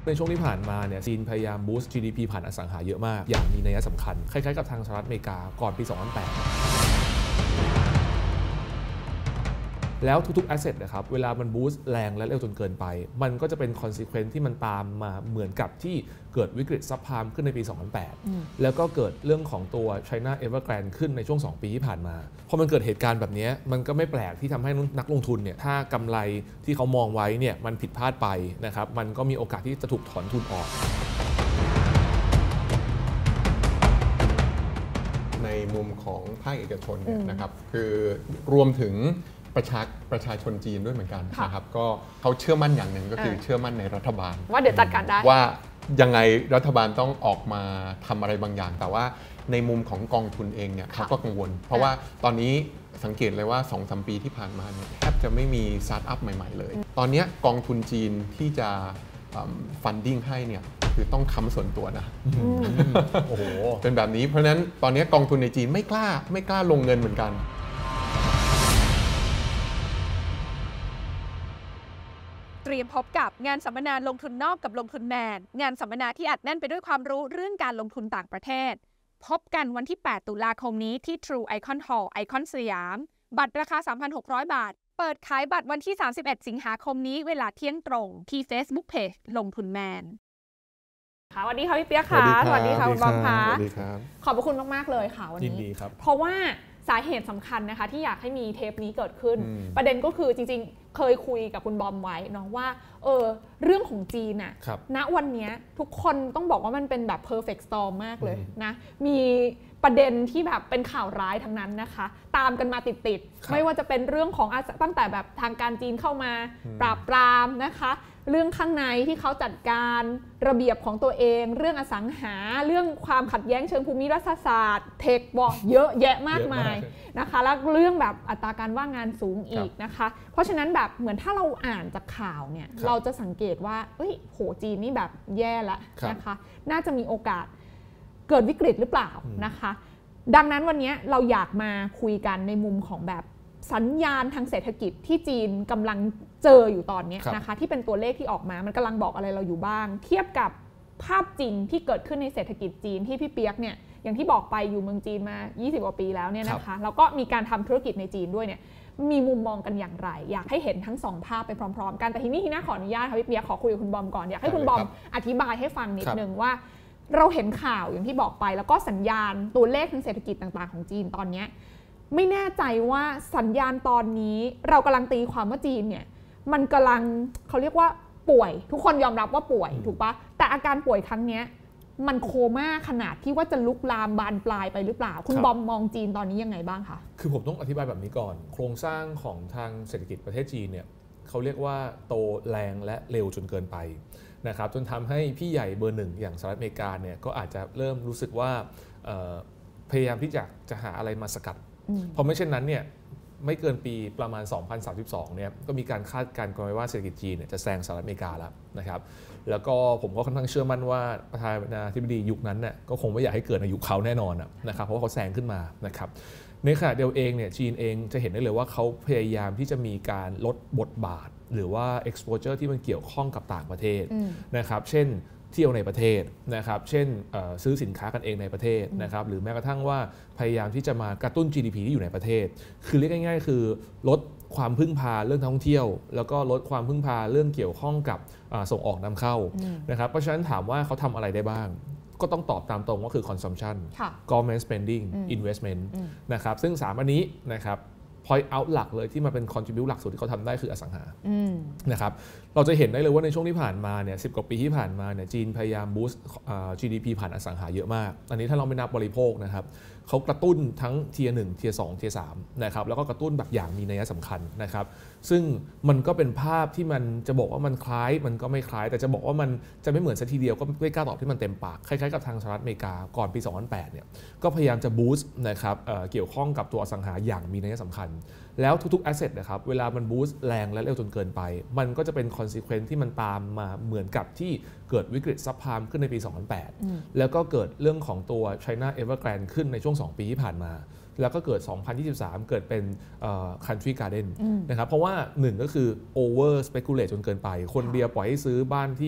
ในช่วงที่ผ่านมาเนี่ยจีนพยายามบูสต์ GDP ผ่านอสังหาเยอะมากอย่างมีนัยสำคัญคล้ายๆกับทางสหรัฐอเมริกาก่อนปี 2008 แล้วทุกๆ asset นะครับเวลามันบูสต์แรงและเร็วจนเกินไปมันก็จะเป็น consequence ที่มันตามมาเหมือนกับที่เกิดวิกฤตซับไพรม์ขึ้นในปี 2008 แล้วก็เกิดเรื่องของตัว China Evergrande ขึ้นในช่วง 2 ปีที่ผ่านมาพอมันเกิดเหตุการณ์แบบนี้มันก็ไม่แปลกที่ทำให้นักลงทุนเนี่ยถ้ากำไรที่เขามองไว้เนี่ยมันผิดพลาดไปนะครับมันก็มีโอกาสที่จะถูกถอนทุนออกในมุมของภาคเอกชนเนี่ยนะครับคือรวมถึงประชาชนจีนด้วยเหมือนกันนะครับก็เขาเชื่อมั่นอย่างหนึ่งก็คือเชื่อมั่นในรัฐบาลว่าเดี๋ยวจัดการได้ว่ายังไงรัฐบาลต้องออกมาทำอะไรบางอย่างแต่ว่าในมุมของกองทุนเองเนี่ยเขาก็กังวลเพราะว่าตอนนี้สังเกตเลยว่า 2-3 ปีที่ผ่านมาเนี่ยแทบจะไม่มีสตาร์ทอัพใหม่ๆเลยตอนนี้กองทุนจีนที่จะฟันดิ้งให้เนี่ยคือต้องค้ำส่วนตัวนะโอ้โหเป็นแบบนี้เพราะฉะนั้นตอนนี้กองทุนในจีนไม่กล้าลงเงินเหมือนกันเตรียมพบกับงานสัมมนาลงทุนนอกกับลงทุนแมนงานสัมมนาที่อัดแน่นไปด้วยความรู้เรื่องการลงทุนต่างประเทศพบกันวันที่ 8 ตุลาคมนี้ที่ True Icon Hall ไอคอนสยามบัตรราคา 3,600 บาทเปิดขายบัตรวันที่ 31 สิงหาคมนี้เวลาเที่ยงตรงที่ Facebook Page ลงทุนแมนค่ะสวัสดีค่ะพี่เปี๊ยกค่ะสวัสดีค่ะคุณบอมค่ะสวัสดีครับขอบคุณมากๆเลยค่ะวันนี้ยินดีครับเพราะว่าสาเหตุสำคัญนะคะที่อยากให้มีเทปนี้เกิดขึ้นประเด็นก็คือจริงๆเคยคุยกับคุณบอมไว้เนาะว่าเรื่องของจีนน่ะณวันนี้ทุกคนต้องบอกว่ามันเป็นแบบ perfect storm มากเลยนะมีประเด็นที่แบบเป็นข่าวร้ายทั้งนั้นนะคะตามกันมาติดๆไม่ว่าจะเป็นเรื่องของตั้งแต่แบบทางการจีนเข้ามาปราบปรามนะคะเรื่องข้างในที่เขาจัดการระเบียบของตัวเองเรื่องอสังหาเรื่องความขัดแย้งเชิงภูมิรัฐศาสตร์เทคบอกเยอะแยะมากมายนะคะแล้วเรื่องแบบอัตราการว่างงานสูงอีกนะคะเพราะฉะนั้นแบบเหมือนถ้าเราอ่านจากข่าวเนี่ยเราจะสังเกตว่าโหจีนนี่แบบแย่ละนะคะน่าจะมีโอกาสเกิดวิกฤตหรือเปล่านะคะดังนั้นวันนี้เราอยากมาคุยกันในมุมของแบบสัญญาณทางเศรษฐกิจที่จีนกำลังเจออยู่ตอนนี้นะคะที่เป็นตัวเลขที่ออกมามันกำลังบอกอะไรเราอยู่บ้างเทียบกับภาพจริงที่เกิดขึ้นในเศรษฐกิจจีนที่พี่เปี๊ยกเนี่ยอย่างที่บอกไปอยู่เมืองจีนมา20กว่าปีแล้วเนี่ยนะคะแล้วก็มีการทำธุรกิจในจีนด้วยเนี่ยมีมุมมองกันอย่างไรอยากให้เห็นทั้ง2ภาพไปพร้อมๆกันแต่ทีนี้ขออนุญาตค่ะพี่เปี๊ยกขอคุยกับคุณบอมก่อนอยากให้คุณบอมอธิบายให้ฟังนิดนึงว่าเราเห็นข่าวอย่างที่บอกไปแล้วก็สัญญาณตัวเลขทางเศรษฐกิจต่างๆของจีนตอนนี้ไม่แน่ใจว่าสัญญาณตอนนี้เรากำลังตีความว่าจีนเนี่ยมันกำลังเขาเรียกว่าป่วยทุกคนยอมรับว่าป่วยถูกปะแต่อาการป่วยครั้งนี้มันโคม่าขนาดที่ว่าจะลุกลามบานปลายไปหรือเปล่าคุณบอมมองจีนตอนนี้ยังไงบ้างคะคือผมต้องอธิบายแบบนี้ก่อนโครงสร้างของทางเศรษฐกิจประเทศจีนเนี่ยเขาเรียกว่าโตแรงและเร็วจนเกินไปนะครับจนทำให้พี่ใหญ่เบอร์หนึ่งอย่างสหรัฐอเมริกาเนี่ยก็อาจจะเริ่มรู้สึกว่าพยายามที่จะหาอะไรมาสกัดเพราะไม่เช่นนั้นเนี่ยไม่เกินปีประมาณ 2032 เนี่ยก็มีการคาดการณ์กันไว้ว่าเศรษฐกิจจีนเนี่ยจะแซงสหรัฐอเมริกาแล้วนะครับแล้วก็ผมก็ค่อนข้างเชื่อมั่นว่าประธานาธิบดียุคนั้นเนี่ยก็คงไม่อยากให้เกิดในยุคเขาแน่นอนนะครับเพราะว่าเขาแซงขึ้นมานะครับในขณะเดียวเองเนี่ยจีนเองจะเห็นได้เลยว่าเขาพยายามที่จะมีการลดบทบาทหรือว่า exposure ที่มันเกี่ยวข้องกับต่างประเทศนะครับเช่นเที่ยวในประเทศนะครับเช่นซื้อสินค้ากันเองในประเทศนะครับหรือแม้กระทั่งว่าพยายามที่จะมากระตุ้น GDP ที่อยู่ในประเทศคือเรียกง่ายๆคือลดความพึ่งพาเรื่องท่องเที่ยวแล้วก็ลดความพึ่งพาเรื่องเกี่ยวข้องกับส่งออกนำเข้านะครับเพราะฉะนั้นถามว่าเขาทำอะไรได้บ้างก็ต้องตอบตามตรงว่าคือ consumption government spending investment นะครับซึ่ง3อันนี้นะครับpoint out หลักเลยที่มาเป็น contribute หลักสุดที่เขาทำได้คืออสังหานะครับเราจะเห็นได้เลยว่าในช่วงที่ผ่านมาเนี่ย10 กว่าปีที่ผ่านมาเนี่ยจีนพยายาม boost GDP ผ่านอสังหาเยอะมากอันนี้ถ้าเราไม่นับบริโภคนะครับเขากระตุ้นทั้ง Tier 1 Tier 2 Tier 3นะครับแล้วก็กระตุ้นแบบอย่างมีนัยสำคัญนะครับซึ่งมันก็เป็นภาพที่มันจะบอกว่ามันคล้ายมันก็ไม่คล้ายแต่จะบอกว่ามันจะไม่เหมือนซะทีเดียวก็ไม่กล้าตอบที่มันเต็มปากคล้ายๆกับทางสหรัฐอเมริกาก่อนปี 2008 เนี่ยก็พยายามจะ boost นะครับเกี่ยวข้องกับตัวอสังหาอย่างมีนัยสำคัญแล้วทุกๆ asset นะครับเวลามันบูสต์แรงและเร็วจนเกินไปมันก็จะเป็น consequence ที่มันตามมาเหมือนกับที่เกิดวิกฤตซับไพรม์ขึ้นในปี 2008 แล้วก็เกิดเรื่องของตัว China Evergrande ขึ้นในช่วง 2 ปีที่ผ่านมาแล้วก็เกิด 2023 เกิดเป็นcountry garden นะครับเพราะว่า1ก็คือ over speculate จนเกินไปคนเดียวปล่อยให้ซื้อบ้านที่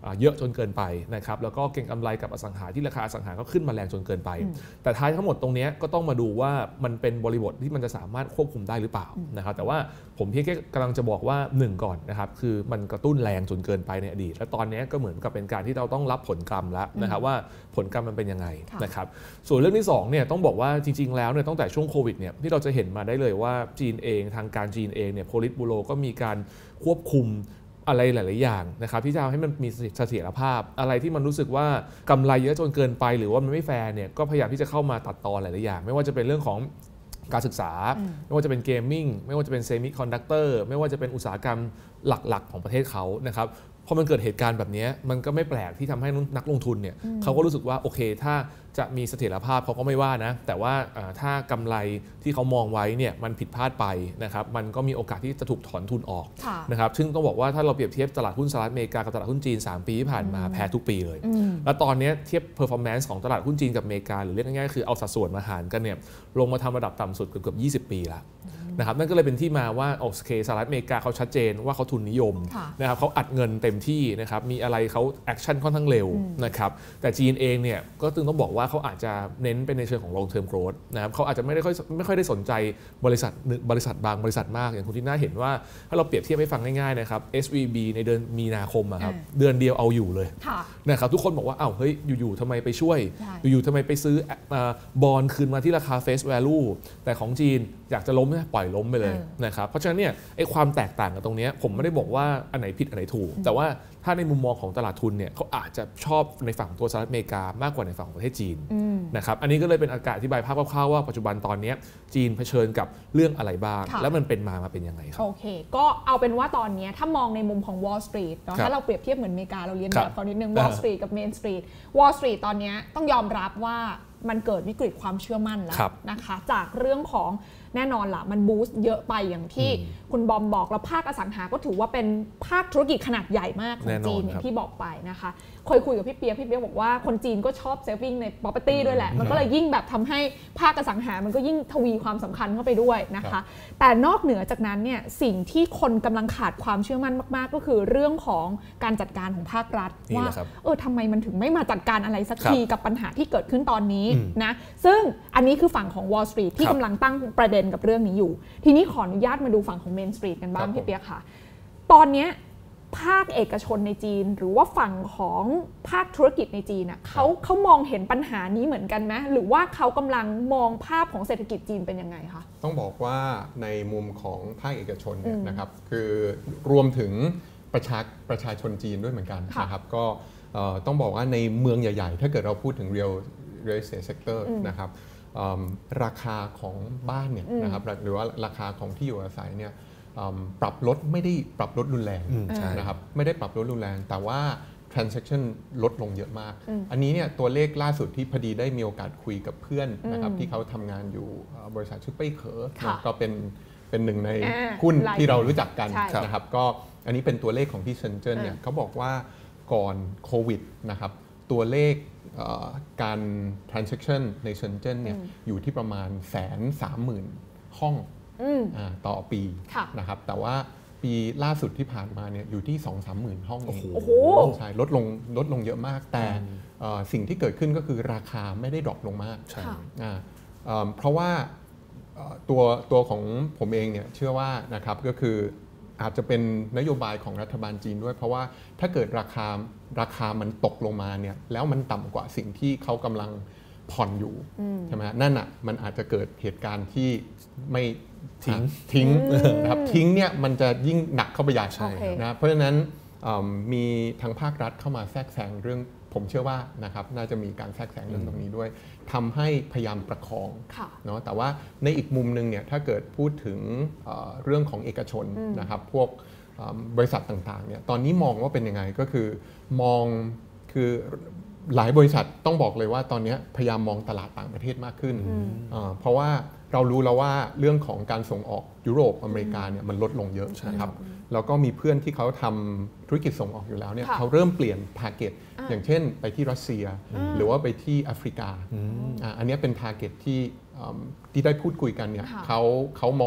เยอะจนเกินไปนะครับแล้วก็เก็งกำไรกับอสังหาที่ราคาอสังหาก็ขึ้นมาแรงจนเกินไปแต่ท้ายทั้งหมดตรงนี้ก็ต้องมาดูว่ามันเป็นบริบทที่มันจะสามารถควบคุมได้หรือเปล่านะครับแต่ว่าผมเพียงแค่กำลังจะบอกว่า1ก่อนนะครับคือมันกระตุ้นแรงจนเกินไปในอดีตและตอนนี้ก็เหมือนกับเป็นการที่เราต้องรับผลกรรมแล้วนะครับว่าผลกรรมมันเป็นยังไงนะครับส่วนเรื่องที่2เนี่ยต้องบอกว่าจริงๆแล้วเนี่ยตั้งแต่ช่วงโควิดเนี่ยที่เราจะเห็นมาได้เลยว่าจีนเองทางการจีนเองเนี่ยโพลิตบูโรก็มีการควบคุมอะไรหลายๆอย่างนะครับที่จะทำให้มันมีเสถียรภาพอะไรที่มันรู้สึกว่ากำไรเยอะจนเกินไปหรือว่ามันไม่แฟร์เนี่ยก็พยายามที่จะเข้ามาตัดตอนหลายๆอย่างไม่ว่าจะเป็นเรื่องของการศึกษาไม่ว่าจะเป็นเกมมิ่งไม่ว่าจะเป็นเซมิคอนดักเตอร์ไม่ว่าจะเป็นอุตสาหกรรมหลักๆของประเทศเขานะครับพอมันเกิดเหตุการณ์แบบนี้มันก็ไม่แปลกที่ทำให้นักลงทุนเนี่ยเขาก็รู้สึกว่าโอเคถ้าจะมีเสถียรภาพเขาก็ไม่ว่านะแต่ว่าถ้ากำไรที่เขามองไว้เนี่ยมันผิดพลาดไปนะครับมันก็มีโอกาสที่จะถูกถอนทุนออกนะครับซึ่งต้องบอกว่าถ้าเราเปรียบเทียบตลาดหุ้นสหรัฐอเมริกากับตลาดหุ้นจีน3ปีที่ผ่านมาแพ้ทุกปีเลยแล้วตอนนี้เทียบ performance ของตลาดหุ้นจีนกับอเมริกาหรือเรียกง่ายๆคือเอาสัดส่วนมาหารกันเนี่ยลงมาทำระดับต่ำสุดเกือบ20 ปีแล้วนะครับนั่นก็เลยเป็นที่มาว่าโอเคสหรัฐอเมริกาเขาชัดเจนว่าเขาทุนนิยมนะครับเขาอัดเงินเต็มที่นะครับมีอะไรเขาแอคชั่นค่อนข้างเร็วนะครับแต่จีนเองเนี่ยก็ต้องบอกว่าเขาอาจจะเน้นเป็นในเชิงของ long term growth นะครับเขาอาจจะไม่ค่อยได้สนใจบริษัทบางบริษัทมากอย่างคุณที่น่าเห็นว่าถ้าเราเปรียบเทียบให้ฟังง่ายๆนะครับ SVB ในเดือนมีนาคมครับเดือนเดียวเอาอยู่เลยนะครับทุกคนบอกว่าอ้าวเฮ้ยอยู่ๆทำไมไปช่วยอยู่ๆทำไมไปซื้อบอนด์คืนมาที่ราคา face value แต่ของจีนอยากจะล้มปล่อยล้มไปเลยนะครับเพราะฉะนั้นเนี่ยไอ้ความแตกต่างกันตรงนี้ผมไม่ได้บอกว่าอันไหนผิดอันไหนถูกแต่ว่าถ้าในมุมมองของตลาดทุนเนี่ยเขาอาจจะชอบในฝั่งตัวสหรัฐอเมริกามากกว่าในฝั่งของประเทศจีนนะครับอันนี้ก็เลยเป็นอธิบายภาพคร่าวๆว่าปัจจุบันตอนนี้จีนเผชิญกับเรื่องอะไรบ้างแล้วมันเป็นมาเป็นยังไงครับโอเคก็เอาเป็นว่าตอนนี้ถ้ามองในมุมของ Wall Street เนาะถ้าเราเปรียบเทียบเหมือนอเมริกาเราเรียนแบบเขานิดนึง Wall Street กับ Main Street Wall Street ตอนนี้ต้องยอมรับว่ามันเกิดวิกฤตความเชื่อมั่นแล้วนะคะจากเรื่องของแน่นอนล่ะมันบูสต์เยอะไปอย่างที่คุณบอมบอกแล้วภาคอสังหาก็ถือว่าเป็นภาคธุรกิจขนาดใหญ่มากของจีนอย่างที่บอกไปนะคะเคยคุยกับพี่เปียกบอกว่าคนจีนก็ชอบเซฟวิ่งใน property ด้วยแหละมันก็เลยยิ่งแบบทำให้ภาคอสังหามันก็ยิ่งทวีความสำคัญเข้าไปด้วยนะคะแต่นอกเหนือจากนั้นเนี่ยสิ่งที่คนกำลังขาดความเชื่อมั่นมากๆก็คือเรื่องของการจัดการของภาครัฐว่าทำไมมันถึงไม่มาจัดการอะไรสักทีกับปัญหาที่เกิดขึ้นตอนนี้นะซึ่งอันนี้คือฝั่งของ Wall Street ที่กำลังตั้งประเด็นกับเรื่องนี้อยู่ทีนี้ขออนุญาตมาดูฝั่งของ Main Street กันบ้างพี่เปียกค่ะตอนนี้ภาคเอกชนในจีนหรือว่าฝั่งของภาคธุรกิจในจีนน่ะเขามองเห็นปัญหานี้เหมือนกันไหมหรือว่าเขากำลังมองภาพของเศรษฐกิจจีนเป็นยังไงคะต้องบอกว่าในมุมของภาคเอกชนเนี่ยนะครับคือรวมถึงประชาชนจีนด้วยเหมือนกันนะครับก็ต้องบอกว่าในเมืองใหญ่ๆถ้าเกิดเราพูดถึง real estate sector นะครับราคาของบ้านเนี่ยนะครับหรือว่าราคาของที่อยู่อาศัยเนี่ยปรับลดไม่ได้ปรับลดรุนแรงนะครับไม่ได้ปรับลดรุนแรงแต่ว่า transaction ลดลงเยอะมากอันนี้เนี่ยตัวเลขล่าสุดที่พอดีได้มีโอกาสคุยกับเพื่อนนะครับที่เขาทำงานอยู่บริษัทชื่อเป้ยเขอก็เป็นหนึ่งในหุ้นที่เรารู้จักกันนะครับก็อันนี้เป็นตัวเลขของที่เซินเจิ้นเนี่ยเขาบอกว่าก่อนโควิดนะครับตัวเลขการ transaction ในเซินเจิ้นเนี่ยอยู่ที่ประมาณ 130,000 ห้องต่อปีนะครับแต่ว่าปีล่าสุดที่ผ่านมาเนี่ยอยู่ที่ 2-3 หมื่นห้องเองใช่ลดลงเยอะมากแต่สิ่งที่เกิดขึ้นก็คือราคาไม่ได้ดรอปลงมากเพราะว่าตัวของผมเองเนี่ยเชื่อว่านะครับก็คืออาจจะเป็นนโยบายของรัฐบาลจีนด้วยเพราะว่าถ้าเกิดราคามันตกลงมาเนี่ยแล้วมันต่ำกว่าสิ่งที่เขากำลังผ่อนอยู่ใช่ไหมนั่นอ่ะมันอาจจะเกิดเหตุการณ์ที่ไม่ทิ้งนะครับทิ้งเนี่ยมันจะยิ่งหนักเข้าไปใหญ่นะเพราะฉะนั้นมีทางภาครัฐเข้ามาแทรกแซงเรื่องผมเชื่อว่านะครับน่าจะมีการแทรกแซงเรื่องตรงนี้ด้วยทำให้พยายามประคองเนาะแต่ว่าในอีกมุมนึงเนี่ยถ้าเกิดพูดถึงเรื่องของเอกชนนะครับพวกบริษัทต่างๆเนี่ยตอนนี้มองว่าเป็นยังไงก็คือมองคือหลายบริษัทต้องบอกเลยว่าตอนนี้พยายามมองตลาดต่างประเทศมากขึ้นเพราะว่าเรารู้แล้วว่าเรื่องของการส่งออกยุโรปอเมริกาเนี่ยมันลดลงเยอะนะครับแล้วก็มีเพื่อนที่เขาทำธุรกิจส่งออกอยู่แล้วเนี่ยเขาเริ่มเปลี่ยนทาร์เก็ตอย่างเช่นไปที่รัสเซียหรือว่าไปที่แอฟริกาอันนี้เป็นทาร์เก็ตที่ได้พูดคุยกันเนี่ยเขามอง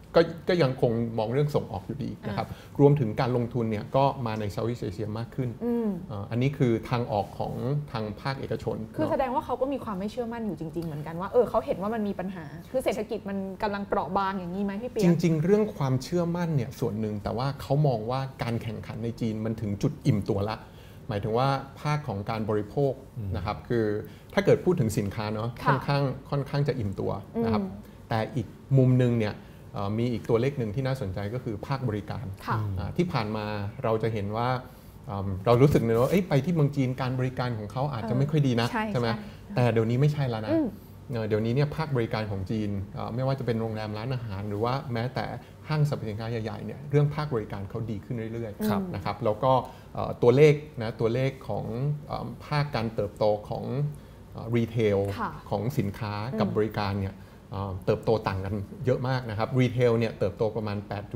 ก็ยังคงมองเรื่องส่งออกอยู่ดีนะครับรวมถึงการลงทุนเนี่ยก็มาในเซาท์อีสต์เอเชียมากขึ้นอันนี้คือทางออกของทางภาคเอกชนคือแสดงว่าเขาก็มีความไม่เชื่อมั่นอยู่จริงๆเหมือนกันว่าเขาเห็นว่ามันมีปัญหาคือเศรษฐกิจมันกำลังเปราะบางอย่างนี้ไหมพี่เปียกจริงๆเรื่องความเชื่อมั่นเนี่ยส่วนหนึ่งแต่ว่าเขามองว่าการแข่งขันในจีนมันถึงจุดอิ่มตัวละหมายถึงว่าภาคของการบริโภคนะครับคือถ้าเกิดพูดถึงสินค้าเนาะค่อนข้างจะอิ่มตัวนะครับแต่อีกมุมนึงเนี่ยมีอีกตัวเลขหนึ่งที่น่าสนใจก็คือภาคบริการที่ผ่านมาเราจะเห็นว่าเรารู้สึกเลยว่าไปที่เมืองจีนการบริการของเขาอาจจะไม่ค่อยดีนะใช่ไหมแต่เดี๋ยวนี้ไม่ใช่แล้วนะเดี๋ยวนี้เนี่ยภาคบริการของจีนไม่ว่าจะเป็นโรงแรมร้านอาหารหรือว่าแม้แต่ห้างสรรพสินค้าใหญ่ๆเนี่ยเรื่องภาคบริการเขาดีขึ้นเรื่อยๆนะครับแล้วก็ตัวเลขของภาคการเติบโตของรีเทลของสินค้ากับบริการเนี่ยเติบโตต่างกันเยอะมากนะครับรีเทลเนี่ยเติบโตประมาณ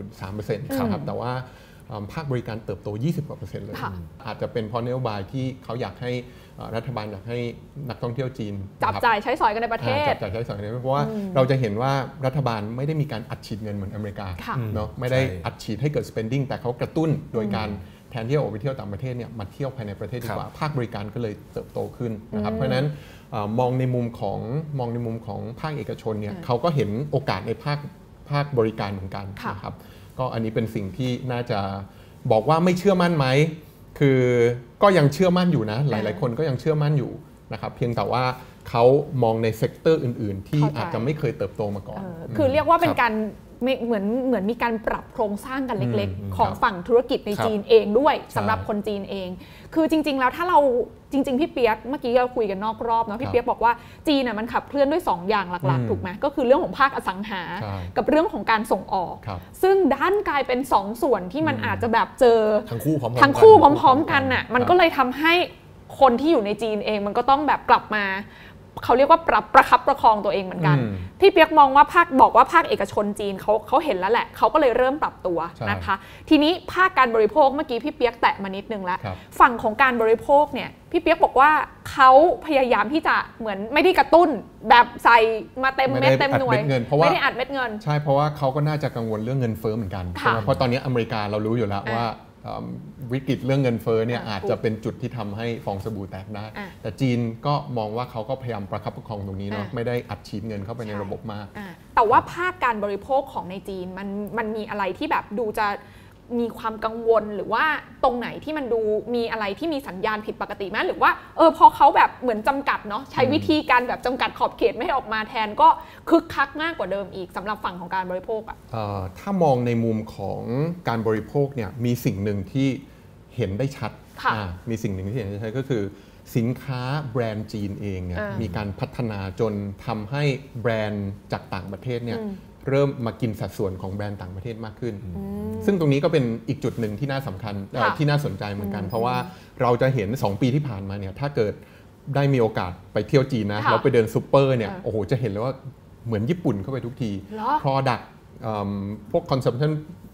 8.3% ครับแต่ว่าภาคบริการเติบโต 20% เลยอาจจะเป็นเพราะนโยบายที่เขาอยากให้รัฐบาลอยากให้นักท่องเที่ยวจีนจับจ่ายใช้สอยกันในประเทศจับจ่ายใช้สอยกันเพราะว่าเราจะเห็นว่ารัฐบาลไม่ได้มีการอัดฉีดเงินเหมือนอเมริกาเนาะไม่ได้อัดฉีดให้เกิด spending แต่เขากระตุ้นโดยการแทนที่จะออกไปเที่ยวต่างประเทศเนี่ยมาเที่ยวภายในประเทศดีกว่าภาคบริการก็เลยเติบโตขึ้นนะครับเพราะฉะนั้นมองในมุมของภาคเอกชนเนี่ยเขาก็เห็นโอกาสในภาคบริการเหมือนกันนะครับก็อันนี้เป็นสิ่งที่น่าจะบอกว่าไม่เชื่อมั่นไหมคือก็ยังเชื่อมั่นอยู่นะหลายๆคนก็ยังเชื่อมั่นอยู่นะครับเพียงแต่ว่าเขามองในเซกเตอร์อื่นๆที่อาจจะไม่เคยเติบโตมาก่อนคือเรียกว่าเป็นการเหมือนมีการปรับโครงสร้างกันเล็กๆของฝั่งธุรกิจในจีนเองด้วยสำหรับคนจีนเองคือจริงๆแล้วถ้าเราจริงๆพี่เปียกเมื่อกี้เราคุยกันนอกรอบเนาะพี่เปียกบอกว่าจีนน่ะมันขับเคลื่อนด้วย2อย่างหลักๆถูกไหมก็คือเรื่องของภาคอสังหากับเรื่องของการส่งออกซึ่งด้านกลายเป็น2ส่วนที่มันอาจจะแบบเจอทั้งคู่พร้อมกันน่ะมันก็เลยทำให้คนที่อยู่ในจีนเองมันก็ต้องแบบกลับมาเขาเรียกว่าประคับประคองตัวเองเหมือนกันพี่เปียกมองว่าบอกว่าภาคเอกชนจีนเขาเห็นแล้วแหละเขาก็เลยเริ่มปรับตัวนะคะทีนี้ภาคการบริโภคเมื่อกี้พี่เปียกแตะมานิดนึงแล้วฝั่งของการบริโภคเนี่ยพี่เปียกบอกว่าเขาพยายามที่จะเหมือนไม่ได้กระตุ้นแบบใส่มาเต็มเม็ดเต็มหน่วยไม่ได้อัดเม็ดเงินใช่เพราะว่าเขาก็น่าจะกังวลเรื่องเงินเฟ้อเหมือนกันใช่ไหมเพราะตอนนี้อเมริกาเรารู้อยู่แล้วว่าวิกฤตเรื่องเงินเฟ้อเนี่ยอาจจะเป็นจุดที่ทำให้ฟองสบู่แตกได้แต่จีนก็มองว่าเขาก็พยายามประคับประคองตรงนี้เนาะไม่ได้อัดฉีดเงินเข้าไปในระบบมากแต่ว่าภาคการบริโภคของในจีนมันมีอะไรที่แบบดูจะมีความกังวลหรือว่าตรงไหนที่มันดูมีอะไรที่มีสัญญาณผิดปกติไหมหรือว่าพอเขาแบบเหมือนจำกัดเนาะใช้วิธีการแบบจำกัดขอบเขตไม่ให้ออกมาแทนก็คึกคักมากกว่าเดิมอีกสำหรับฝั่งของการบริโภคถ้ามองในมุมของการบริโภคเนี่ยมีสิ่งหนึ่งที่เห็นได้ชัดมีสิ่งหนึ่งที่เห็นได้ชัดก็คือสินค้าแบรนด์จีนเองเนี่ยมีการพัฒนาจนทำให้แบรนด์จากต่างประเทศเนี่ยเริ่มมากินสัดส่วนของแบรนด์ต่างประเทศมากขึ้นซึ่งตรงนี้ก็เป็นอีกจุดหนึ่งที่น่าสำคัญที่น่าสนใจเหมือนกันเพราะว่าเราจะเห็น2ปีที่ผ่านมาเนี่ยถ้าเกิดได้มีโอกาสไปเที่ยวจีนนะเราไปเดินซูเปอร์เนี่ยโอ้โหจะเห็นเลยว่าเหมือนญี่ปุ่นเข้าไปทุกที product พวก consumption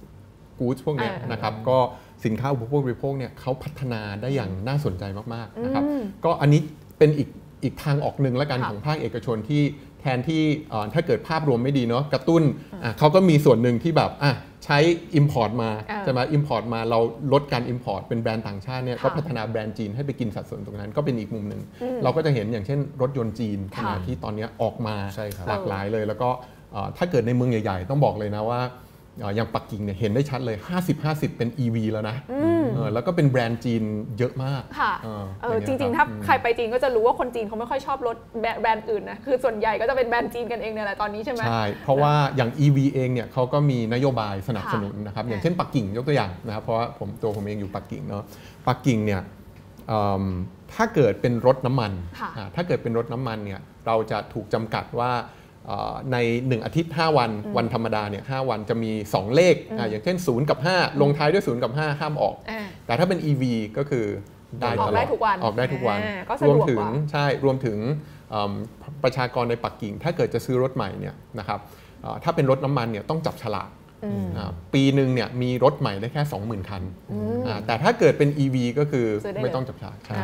goods พวกนี้นะครับก็สินค้าอุปโภคบริโภคเนี่ยเขาพัฒนาได้อย่างน่าสนใจมากๆนะครับก็อันนี้เป็นอีกทางออกหนึ่งแล้วกันของภาคเอกชนที่แทนที่ถ้าเกิดภาพรวมไม่ดีเนาะกระตุ้นเขาก็มีส่วนหนึ่งที่แบบใช้ import มาจะมา import มาเราลดการ import เป็นแบรนด์ต่างชาติเนี่ยก็พัฒนาแบรนด์จีนให้ไปกินสัดส่วนตรงนั้นก็เป็นอีกมุมหนึ่งเราก็จะเห็นอย่างเช่นรถยนต์จีนที่ตอนนี้ออกมาหลากหลายเลยแล้วก็ถ้าเกิดในเมืองใหญ่ๆต้องบอกเลยนะว่าอย่างปักกิ่งเนี่ยเห็นได้ชัดเลย 50-50 เป็น EV แล้วนะแล้วก็เป็นแบรนด์จีนเยอะมากค่ะจริงๆถ้าใครไปจีนก็จะรู้ว่าคนจีนเขาไม่ค่อยชอบรถแบรนด์อื่นนะคือส่วนใหญ่ก็จะเป็นแบรนด์จีนกันเองเนี่ยแหละตอนนี้ใช่ไหมใช่เพราะว่าอย่าง EV เองเนี่ยเขาก็มีนโยบายสนับสนุนนะครับอย่างเช่นปักกิ่งยกตัวอย่างนะครับเพราะว่าผมเองอยู่ปักกิ่งเนาะปักกิ่งเนี่ยถ้าเกิดเป็นรถน้ำมันถ้าเกิดเป็นรถน้ำมันเนี่ยเราจะถูกจำกัดว่าใน1อาทิตย์5วันธรรมดาเนี่ย5วันจะมี2เลขอย่างเช่น0กับ5ลงท้ายด้วย0กับ5ห้ามออกแต่ถ้าเป็น EV ก็คือได้ตลอดออกได้ทุกวันรวมถึงประชากรในปักกิ่งถ้าเกิดจะซื้อรถใหม่เนี่ยนะครับถ้าเป็นรถน้ำมันเนี่ยต้องจับฉลากปีหนึ่งเนี่ยมีรถใหม่ได้แค่ 20,000 คันแต่ถ้าเกิดเป็น EV ก็คือไม่ต้องจับฉลาก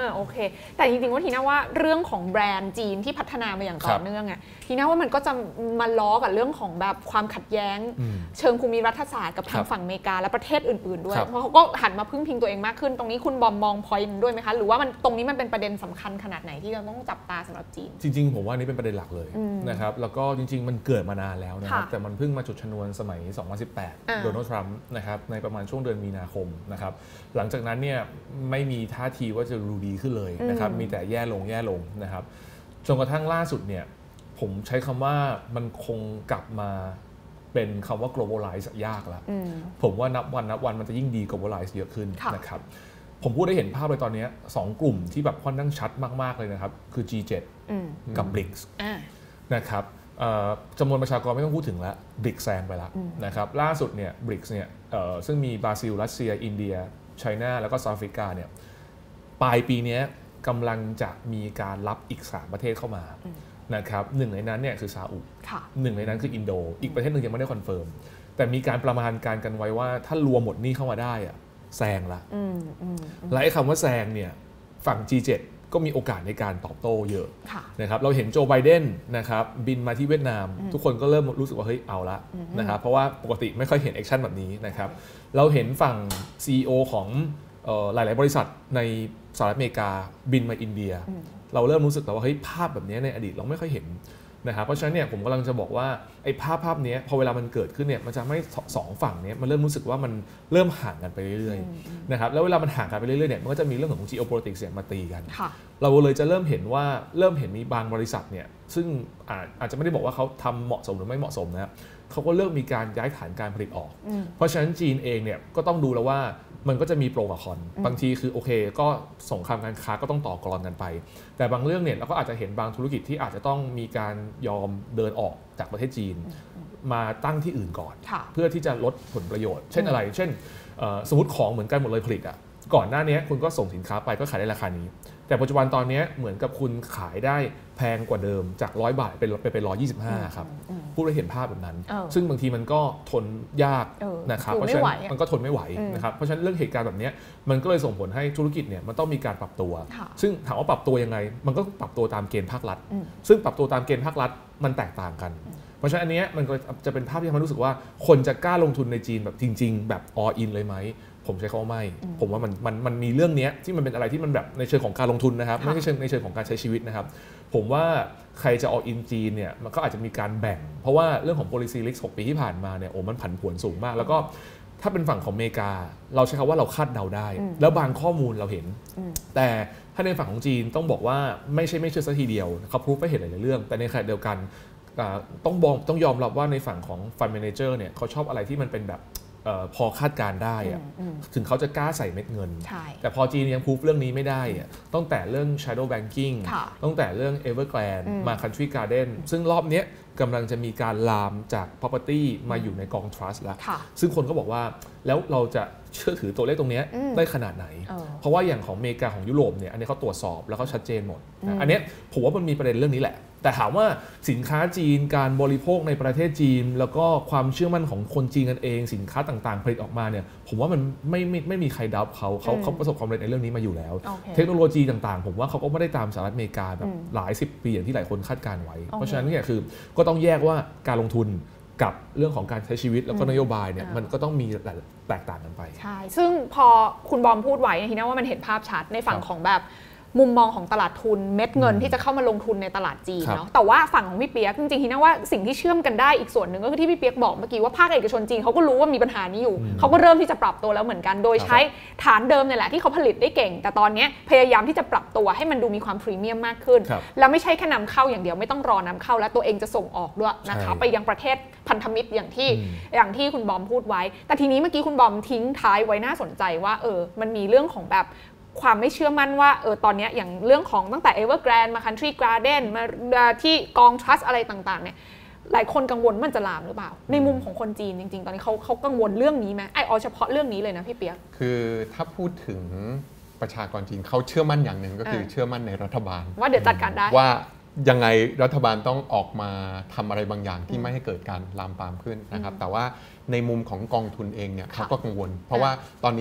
โอเคแต่จริงๆว่าทีน่าว่าเรื่องของแบรนด์จีนที่พัฒนามาอย่างต่อเนื่องอ่ะทีน่าว่ามันก็จะมาล้อกับเรื่องของแบบความขัดแย้งเชิงภูมิรัฐศาสตร์กับทางฝั่งอเมริกาและประเทศอื่นๆด้วยเพราะเขาก็หันมาพึ่งพิงตัวเองมากขึ้นตรงนี้คุณบอมมองพอยต์ด้วยไหมคะหรือว่ามันตรงนี้มันเป็นประเด็นสำคัญขนาดไหนที่เราต้องจับตาสำหรับจีนจริงๆผมว่านี่เป็นประเด็นหลักเลยนะครับแล้วก็จริงๆมันเกิดมานานแล้วนะครับแต่มันเพิ่งมาจุดชนวนสมัย 2018 โดนัลด์ทรัมป์นะครับในประมาณช่วงเดือนมีนาคมนะครับหลังจากนั้นเนี่ยไม่มีท่าทีว่าจะดูดีขึ้นเลยนะครับมีแต่แย่ลงนะครับจนกระทั่งล่าสุดเนี่ยผมใช้คำว่ามันคงกลับมาเป็นคำว่า globalize ยากแล้วผมว่านับวันมันจะยิ่งดี globalize เยอะขึ้นนะครับผมพูดได้เห็นภาพเลยตอนนี้2กลุ่มที่แบบค่อนข้างชัดมากๆเลยนะครับคือ G7 กับ BRICS นะครับจำนวนประชากรไม่ต้องพูดถึงแล้ว BRICS แซงไปแล้วนะครับล่าสุดเนี่ย BRICS เนี่ยซึ่งมีบราซิลรัสเซียอินเดียไชน่าแล้วก็เซาท์แอฟริกาเนี่ยปลายปีนี้กำลังจะมีการรับอีก3ประเทศเข้ามานะครับหนึ่งในนั้นเนี่ยคือซาอุหนึ่งในนั้นคืออินโดอีกประเทศหนึ่งยังไม่ได้คอนเฟิร์มแต่มีการประมาณการกันไว้ว่าถ้ารวมหมดนี้เข้ามาได้อะแซงละและไอ้คำว่าแซงเนี่ยฝั่ง G7 ก็มีโอกาสในการตอบโต้เยอะนะครับเราเห็นโจไบเดนนะครับบินมาที่เวียดนามทุกคนก็เริ่มรู้สึกว่าเฮ้ยเอาละนะครับเพราะว่าปกติไม่ค่อยเห็นแอคชั่นแบบนี้นะครับเราเห็นฝั่ง CEO ของหลายๆบริษัทในสหรัฐอเมริกาบินมาอินเดียเราเริ่มรู้สึกแล้วว่าเฮ้ยภาพแบบนี้ในอดีตเราไม่ค่อยเห็นนะครับเพราะฉะนั้นเนี่ยผมกำลังจะบอกว่าไอ้ภาพนี้พอเวลามันเกิดขึ้นเนี่ยมันจะไม่2ฝั่งนี้มันเริ่มรู้สึกว่ามันเริ่มห่างกันไปเรื่อยๆนะครับแล้วเวลามันห่างกันไปเรื่อยๆเนี่ยมันก็จะมีเรื่องของ geopolitics มาตีกันเราเลยจะเริ่มเห็นมีบางบริษัทเนี่ยซึ่งอาจจะไม่ได้บอกว่าเขาทำเหมาะสมหรือไม่เหมาะสมนะครับเขาก็เริ่มมีการย้ายฐานการผลิตออกเพราะฉะนั้นจีนเองเนี่ยก็ต้องดูแล้วว่ามันก็จะมีโปรกับคอนบางทีคือโอเคก็สงครามการค้าก็ต้องต่อกรกันไปแต่บางเรื่องเนี่ยเราก็อาจจะเห็นบางธุรกิจที่อาจจะต้องมีการยอมเดินออกจากประเทศจีนมาตั้งที่อื่นก่อนเพื่อที่จะลดผลประโยชน์เช่นอะไรเช่นสมมติของเหมือนกันหมดเลยผลิตอ่ะก่อนหน้านี้คุณก็ส่งสินค้าไปก็ขายได้ราคานี้แต่ปัจจุบันตอนนี้เหมือนกับคุณขายได้แพงกว่าเดิมจาก100 บาทเป็น125ครับพูดให้เห็นภาพแบบนั้นซึ่งบางทีมันก็ทนยากนะครับเพราะฉะนั้นมันก็ทนไม่ไหวนะครับเพราะฉะนั้นเรื่องเหตุการณ์แบบนี้มันก็เลยส่งผลให้ธุรกิจเนี่ยมันต้องมีการปรับตัวซึ่งถามว่าปรับตัวยังไงมันก็ปรับตัวตามเกณฑ์ภาครัฐซึ่งปรับตัวตามเกณฑ์ภาครัฐมันแตกต่างกันเพราะฉะนั้นอันนี้มันก็จะเป็นภาพที่ทำให้รู้สึกว่าคนจะกล้าลงทุนในจีนแบบจริงๆแบบ all in เลยไหมผมใช้คำว่าไม่ผมว่ามันมีเรื่องนี้ที่มันเป็นอะไรที่มันแบบในเชิงของการลงทุนนะครับไม่ใช่ในเชิงของการใช้ชีวิตนะครับผมว่าใครจะ all in จีนเนี่ยมันก็อาจจะมีการแบ่งเพราะว่าเรื่องของ policy risk 6 ปีที่ผ่านมาเนี่ยมันผันผวนสูงมากแล้วก็ถ้าเป็นฝั่งของอเมริกาเราใช้คำว่าเราคาดเดาได้แล้วบางข้อมูลเราเห็นแต่ถ้าในฝั่งของจีนต้องบอกว่าไม่เชื่อซะทีเดียวเขาพูดไปเห็นหลายเรื่องแต่ในขณะเดียวกันต้องยอมรับว่าในฝั่งของ fund manager เนี่ยเขาชอบอะไรที่มันเป็นแบบพอคาดการได้ถึงเขาจะกล้าใส่เม็ดเงินแต่พอจีนยังพูดเรื่องนี้ไม่ได้ตั้งแต่เรื่อง shadow banking ตั้งแต่เรื่อง Evergrande มา Country Garden ซึ่งรอบนี้กำลังจะมีการลามจาก property มาอยู่ในกอง trust แล้วซึ่งคนก็บอกว่าแล้วเราจะเชื่อถือตัวเลขตรงนี้ได้ขนาดไหนเพราะว่าอย่างของอเมริกาของยุโรปเนี่ยอันนี้เขาตรวจสอบแล้วเขาชัดเจนหมดอันนี้ผมว่ามันมีประเด็นเรื่องนี้แหละแต่ถามว่าสินค้าจีนการบริโภคในประเทศจีนแล้วก็ความเชื่อมั่นของคนจีนกันเองสินค้าต่างๆผลิตออกมาเนี่ยผมว่ามันไม่มีใครดับเขาประสบความสำเร็จในเรื่องนี้มาอยู่แล้วเทคโนโลยีต่างๆผมว่าเขาก็ไม่ได้ตามสหรัฐอเมริกาแบบหลาย10 ปีอย่างที่หลายคนคาดการไว้เพราะฉะนั้นเนี่ยคือก็ต้องแยกว่าการลงทุนกับเรื่องของการใช้ชีวิตแล้วก็นโยบายเนี่ยมันก็ต้องมีแตกต่างกันไปใช่ซึ่งพอคุณบอมพูดไว้ทีนี้ว่ามันเห็นภาพชัดในฝั่งของแบบมุมมองของตลาดทุนเม็ดเงินที่จะเข้ามาลงทุนในตลาดจีนเนาะแต่ว่าฝั่งของพี่เปียกจริงๆทีน่าว่าสิ่งที่เชื่อมกันได้อีกส่วนหนึ่งก็คือที่พี่เปียกบอกเมื่อกี้ว่าภาคเอกชนจีนเขาก็รู้ว่ามีปัญหานี้อยู่เขาก็เริ่มที่จะปรับตัวแล้วเหมือนกันโดยใช้ฐานเดิมเนี่ยแหละที่เขาผลิตได้เก่งแต่ตอนนี้พยายามที่จะปรับตัวให้มันดูมีความพรีเมียมมากขึ้นแล้วไม่ใช่แค่นำเข้าอย่างเดียวไม่ต้องรอนำเข้าแล้วตัวเองจะส่งออกด้วยนะคะไปยังประเทศพันธมิตรอย่างที่คุณบอมพูดไว้แต่ทีนี้เมื่อกี้คุณบอมทิ้งท้ายไว้น่าสนใจว่ามันมีเรื่องของแบบความไม่เชื่อมั่นว่าตอนนี้อย่างเรื่องของตั้งแต่ Evergrande มา Country Garden มาที่กอง Trust อะไรต่างๆเนี่ยหลายคนกังวลมันจะลามหรือเปล่าในมุมของคนจีนจริงๆตอนนี้เขากังวลเรื่องนี้ไหมเอาเฉพาะเรื่องนี้เลยนะพี่เปียกคือถ้าพูดถึงประชากรจีนเขาเชื่อมั่นอย่างหนึ่งก็คือเชื่อมั่นในรัฐบาลว่าเดี๋ยวจัดการได้ว่ายังไงรัฐบาลต้องออกมาทำอะไรบางอย่างที่ไม่ให้เกิดการลามปามขึ้นนะครับแต่ว่าในมุมของกองทุนเองเนี่ยเขาก็กังวลเพราะว่าตอนนี้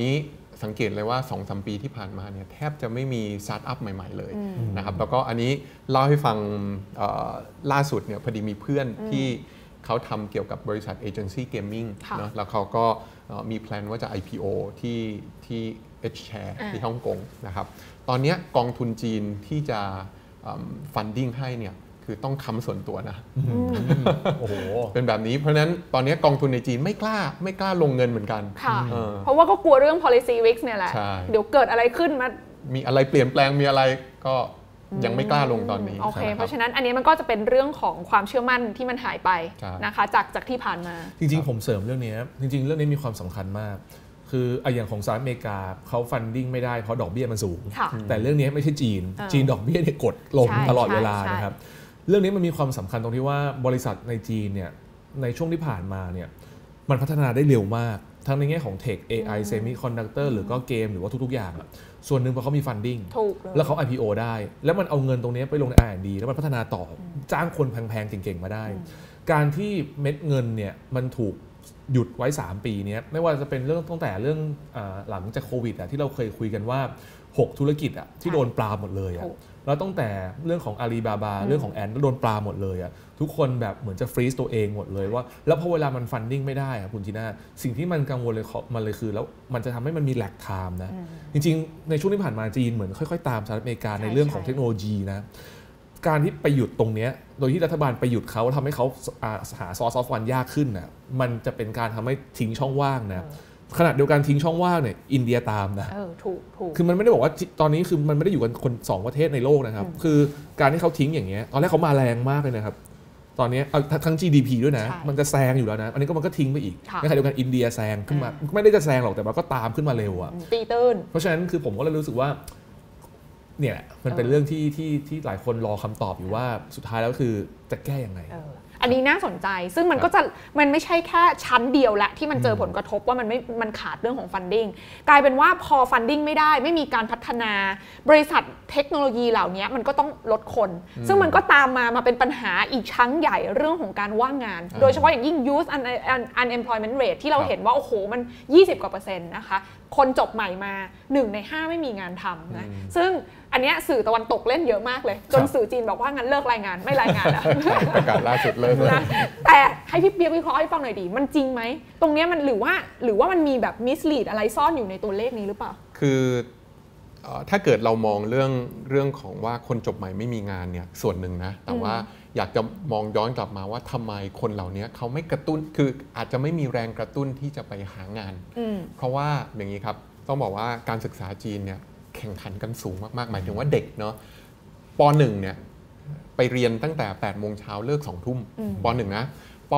สังเกตเลยว่า 2-3 ปีที่ผ่านมาเนี่ยแทบจะไม่มีสตาร์ทอัพใหม่ๆเลยนะครับแล้วก็อันนี้เล่าให้ฟังล่าสุดเนี่ยพอดีมีเพื่อนที่เขาทำเกี่ยวกับบริษัทเอเจนซี่เกมมิ่งเนาะแล้วเขาก็มีแพลนว่าจะ IPO ที่ H-Share ที่ฮ่องกงนะครับตอนนี้กองทุนจีนที่จะฟันดิ้งให้เนี่ยคือต้องค้ำส่วนตัวนะโอ้โหเป็นแบบนี้เพราะฉะนั้นตอนนี้กองทุนในจีนไม่กล้าลงเงินเหมือนกันเพราะว่าก็กลัวเรื่อง policy risk เนี่ยแหละเดี๋ยวเกิดอะไรขึ้นมีอะไรเปลี่ยนแปลงมีอะไรก็ยังไม่กล้าลงตอนนี้โอเคเพราะฉะนั้นอันนี้มันก็จะเป็นเรื่องของความเชื่อมั่นที่มันหายไปนะคะจากที่ผ่านมาจริงๆผมเสริมเรื่องนี้จริงๆเรื่องนี้มีความสำคัญมากคืออย่างของสหรัฐอเมริกาเขาฟันดิ้งไม่ได้เพราะดอกเบี้ยมันสูงแต่เรื่องนี้ไม่ใช่จีนดอกเบี้ยเนี่ยกดลงตลอดเวลานะครับเรื่องนี้มันมีความสำคัญตรงที่ว่าบริษัทในจีนเนี่ยในช่วงที่ผ่านมาเนี่ยมันพัฒนาได้เร็วมากทั้งในแง่ของเทค AI Semiconductor หรือก็เกมหรือว่าทุกๆอย่างส่วนหนึ่งเพราะเขามีฟันดิ้งแล้วเขา IPO ได้แล้วมันเอาเงินตรงนี้ไปลงใน R&D แล้วมันพัฒนาต่อจ้างคนแพงๆเก่งๆมาได้การที่เม็ดเงินเนี่ยมันถูกหยุดไว้3ปีนี้ไม่ว่าจะเป็นเรื่องตั้งแต่เรื่องหลังจากโควิดที่เราเคยคุยกันว่า6ธุรกิจที่โดนปลาหมดเลยแล้วตั้งแต่เรื่องของอาลีบาบาเรื่องของแอนก็โดนปลาหมดเลยทุกคนแบบเหมือนจะฟรีซตัวเองหมดเลยว่าแล้วพอเวลามันฟันดิ้งไม่ได้คุณจีน่าสิ่งที่มันกังวลเลยคือแล้วมันจะทำให้มันมีแลกไทม์นะจริงๆในช่วงที่ผ่านมาจีนเหมือนค่อยๆตามสหรัฐอเมริกาในเรื่องของเทคโนโลยีนะการที่ไปหยุดตรงนี้โดยที่รัฐบาลไปหยุดเขาทำให้เขาหาซอร์สออฟฟันยากขึ้นนะมันจะเป็นการทำให้ทิ้งช่องว่างนะขณะเดียวกันทิ้งช่องว่างเนี่ยอินเดียตามนะถูกคือมันไม่ได้บอกว่าตอนนี้คือมันไม่ได้อยู่กันคน2ประเทศในโลกนะครับคือการที่เขาทิ้งอย่างเงี้ยตอนแรกเขามาแรงมากเลยนะครับตอนนี้ทั้ง GDP ด้วยนะมันจะแซงอยู่แล้วนะอันนี้มันก็ทิ้งไปอีกในขณะเดียวกันอินเดียแซงขึ้นมาไม่ได้จะแซงหรอกแต่มันก็ตามขึ้นมาเร็วตีตื้นเพราะฉะนั้นคือผมก็เลยรู้สึกว่าเนี่ยมันเป็นเรื่องที่หลายคนรอคำตอบอยู่ว่าสุดท้ายแล้วคือจะแก้ยังไงอันนี้น่าสนใจซึ่งมันไม่ใช่แค่ชั้นเดียวแหละที่มันเจอผลกระทบว่ามันขาดเรื่องของฟันดิ้งกลายเป็นว่าพอฟันดิ้งไม่ได้ไม่มีการพัฒนาบริษัทเทคโนโลยีเหล่านี้มันก็ต้องลดคนซึ่งมันก็ตามมาเป็นปัญหาอีกชั้นใหญ่เรื่องของการว่างงานโดยเฉพาะอย่างยิ่ง youth unemployment rate ที่เราเห็นว่าโอ้โหมัน20%กว่านะคะคนจบใหม่มา1 ใน 5ไม่มีงานทำนะซึ่งอันนี้สื่อตะวันตกเล่นเยอะมากเลยจนสื่อจีนบอกว่างั้นเลิกรายงานไม่รายงานแล้วประกาศล่าสุดเลยนะแต่ให้พี่เปียกวิเคราะห์ให้ฟังหน่อยดีมันจริงไหมตรงนี้มันหรือว่ามันมีแบบมิสลีดอะไรซ่อนอยู่ในตัวเลขนี้หรือเปล่าคือถ้าเกิดเรามองเรื่องของว่าคนจบใหม่ไม่มีงานเนี่ยส่วนหนึ่งนะแต่ว่าอยากจะมองย้อนกลับมาว่าทำไมคนเหล่านี้เขาไม่กระตุ้นคืออาจจะไม่มีแรงกระตุ้นที่จะไปหางานเพราะว่าอย่างนี้ครับต้องบอกว่าการศึกษาจีนเนี่ยแข่งขันกันสูงมากๆหมายถึงว่าเด็กเนาะป.1 เนี่ยไปเรียนตั้งแต่ 8 โมงเช้าเลิก 2 ทุ่มป.1 นะป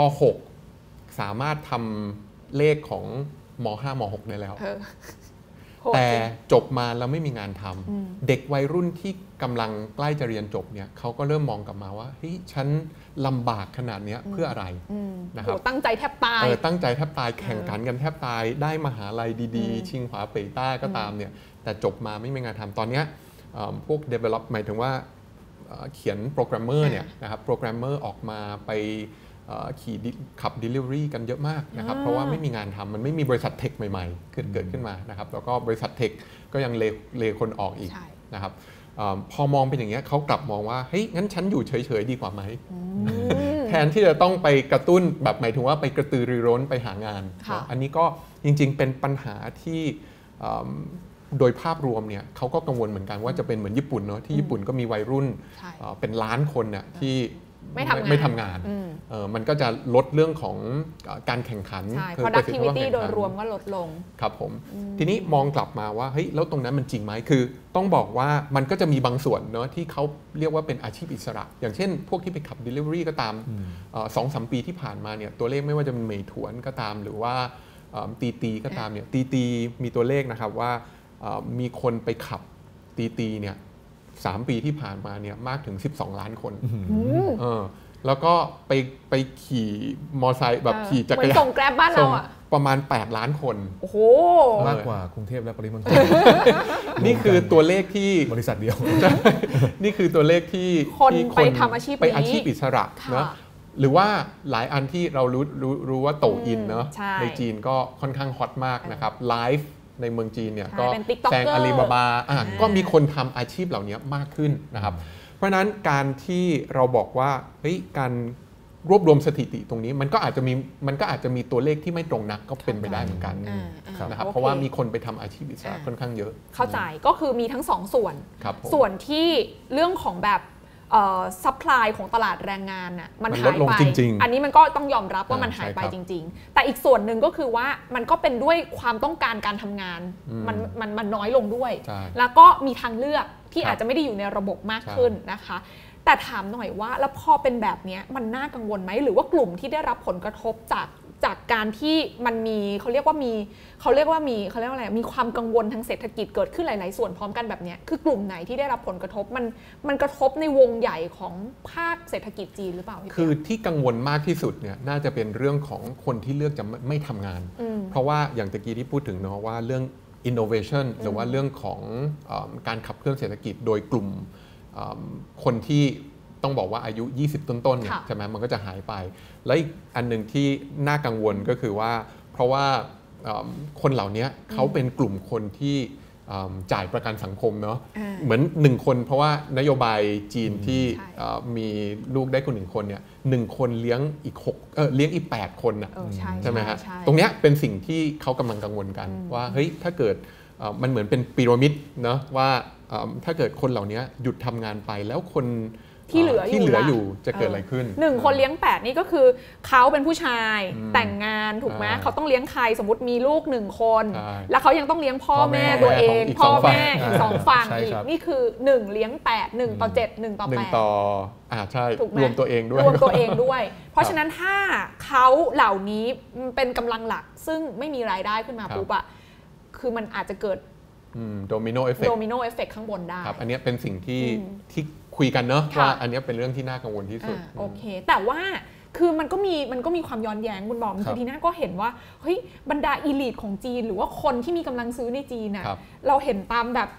.6 สามารถทำเลขของม.5 ม.6 ได้แล้วแต่จบมาแล้วไม่มีงานทำเด็กวัยรุ่นที่กำลังใกล้จะเรียนจบเนี่ยเขาก็เริ่มมองกลับมาว่าเฮ้ยฉันลำบากขนาดนี้เพื่ออะไรนะครับตั้งใจแทบตายตั้งใจแทบตายแข่งขันกันแทบตายได้มหาลัยดีๆชิงหวาเป่ยต้าก็ตามเนี่ยแต่จบมาไม่มีงานทำตอนนี้พวก develop หมายถึงว่าเขียนโปรแกรมเมอร์เนี่ยนะครับโปรแกรมเมอร์ออกมาไปขับ delivery กันเยอะมากนะครับเพราะว่าไม่มีงานทำมันไม่มีบริษัทเทคใหม่ๆเกิดขึ้นมานะครับแล้วก็บริษัทเทคก็ยังเลคนออกอีกนะครับพอมองเป็นอย่างนี้เขากลับมองว่าเฮ้ยงั้นฉันอยู่เฉยๆดีกว่าไหมแทนที่จะต้องไปกระตุ้นแบบหมายถึงว่าไปกระตือรือร้นไปหางานอันนี้ก็จริงๆเป็นปัญหาที่โดยภาพรวมเนี่ยเขาก็กังวลเหมือนกันว่าจะเป็นเหมือนญี่ปุ่นเนาะที่ญี่ปุ่นก็มีวัยรุ่นเป็นล้านคนเนี่ยที่ไม่ทำงานมันก็จะลดเรื่องของการแข่งขัน productivity โดยรวมก็ลดลงครับผมทีนี้มองกลับมาว่าเฮ้ยแล้วตรงนั้นมันจริงไหมคือต้องบอกว่ามันก็จะมีบางส่วนเนาะที่เขาเรียกว่าเป็นอาชีพอิสระอย่างเช่นพวกที่ไปขับ delivery ก็ตาม 2-3 ปีที่ผ่านมาเนี่ยตัวเลขไม่ว่าจะเป็นเมยถวนก็ตามหรือว่าตีก็ตามเนี่ยตีมีตัวเลขนะครับว่ามีคนไปขับตีเนี่ย3 ปีที่ผ่านมาเนี่ยมากถึง12 ล้านคนแล้วก็ไปขี่มอไซค์แบบขี่จักรยานส่งแกร็บบ้านเราอะประมาณ8 ล้านคนโอ้โหมากกว่ากรุงเทพและปริมณฑลนี่คือตัวเลขที่บริษัทเดียวนี่คือตัวเลขที่คนไปทำอาชีพไปอาชีพอิสระนะหรือว่าหลายอันที่เรารู้ว่าโตอินเนาะในจีนก็ค่อนข้างฮอตมากนะครับไลฟ์ในเมืองจีนเนี่ยก็แซงอาลีบาบาก็มีคนทำอาชีพเหล่านี้มากขึ้นนะครับเพราะฉะนั้นการที่เราบอกว่าเฮ้ยการรวบรวมสถิติตรงนี้มันก็อาจจะมีตัวเลขที่ไม่ตรงนักก็เป็นไปได้เหมือนกันนะครับเพราะว่ามีคนไปทำอาชีพอิสระค่อนข้างเยอะเข้าใจก็คือมีทั้ง2ส่วนส่วนที่เรื่องของแบบซัพพลายของตลาดแรงงานน่ะมันหายไปอันนี้มันก็ต้องยอมรับว่ามันหายไปจริงๆแต่อีกส่วนหนึ่งก็คือว่ามันก็เป็นด้วยความต้องการการทำงานมันน้อยลงด้วยแล้วก็มีทางเลือกที่อาจจะไม่ได้อยู่ในระบบมากขึ้นนะคะแต่ถามหน่อยว่าแล้วพอเป็นแบบนี้มันน่ากังวลไหมหรือว่ากลุ่มที่ได้รับผลกระทบจากการที่มันมีเขาเรียกว่าอะไรมีความกังวลทางเศรษฐกิจเกิดขึ้นหลายๆส่วนพร้อมกันแบบนี้คือกลุ่มไหนที่ได้รับผลกระทบมันกระทบในวงใหญ่ของภาคเศรษฐกิจจีนหรือเปล่าคือที่กังวลมากที่สุดเนี่ยน่าจะเป็นเรื่องของคนที่เลือกจะไม่ทำงานเพราะว่าอย่างตะกี้ที่พูดถึงเนาะว่าเรื่อง innovation หรือว่าเรื่องของการขับเคลื่อนเศรษฐกิจโดยกลุ่มคนที่ต้องบอกว่าอายุ 20 ต้นๆเนี่ยใช่ไหมมันก็จะหายไปและอีกอันหนึ่งที่น่ากังวลก็คือว่าเพราะว่าคนเหล่านี้เขาเป็นกลุ่มคนที่จ่ายประกันสังคมเนาะเหมือน1คนเพราะว่านโยบายจีนที่มีลูกได้คน1คนเนี่ย1คนเลี้ยงอีกเลี้ยงอีก8คนน่ะใช่ไหมฮะตรงเนี้ยเป็นสิ่งที่เขากำลังกังวลกันว่าเฮ้ยถ้าเกิดมันเหมือนเป็นพีระมิดเนาะว่าถ้าเกิดคนเหล่านี้หยุดทำงานไปแล้วคนที่เหลืออยู่จะเกิดอะไรขึ้น 1คนเลี้ยง8นี่ก็คือเขาเป็นผู้ชายแต่งงานถูกไหมเขาต้องเลี้ยงใครสมมติมีลูก1คนแล้วเขายังต้องเลี้ยงพ่อแม่ตัวเองพ่อแม่อีก2ฝั่งอีกนี่คือ1เลี้ยง8 1ต่อ7 1ต่อ8 1ต่อใช่รวมตัวเองด้วยเพราะฉะนั้นถ้าเขาเหล่านี้เป็นกำลังหลักซึ่งไม่มีรายได้ขึ้นมาปุ๊บอะคือมันอาจจะเกิดโดมิโนเอฟเฟกต์ข้างบนได้ครับอันนี้เป็นสิ่งที่คุยกันเนอะว่าอันนี้เป็นเรื่องที่น่ากังวลที่สุดโอเคแต่ว่าคือมันก็มีความย้อนแย้งคุณบอมคือทีน่าก็เห็นว่าเฮ้ยบรรดาอีลิทของจีนหรือว่าคนที่มีกำลังซื้อในจีนน่ะเราเห็นตามแบบ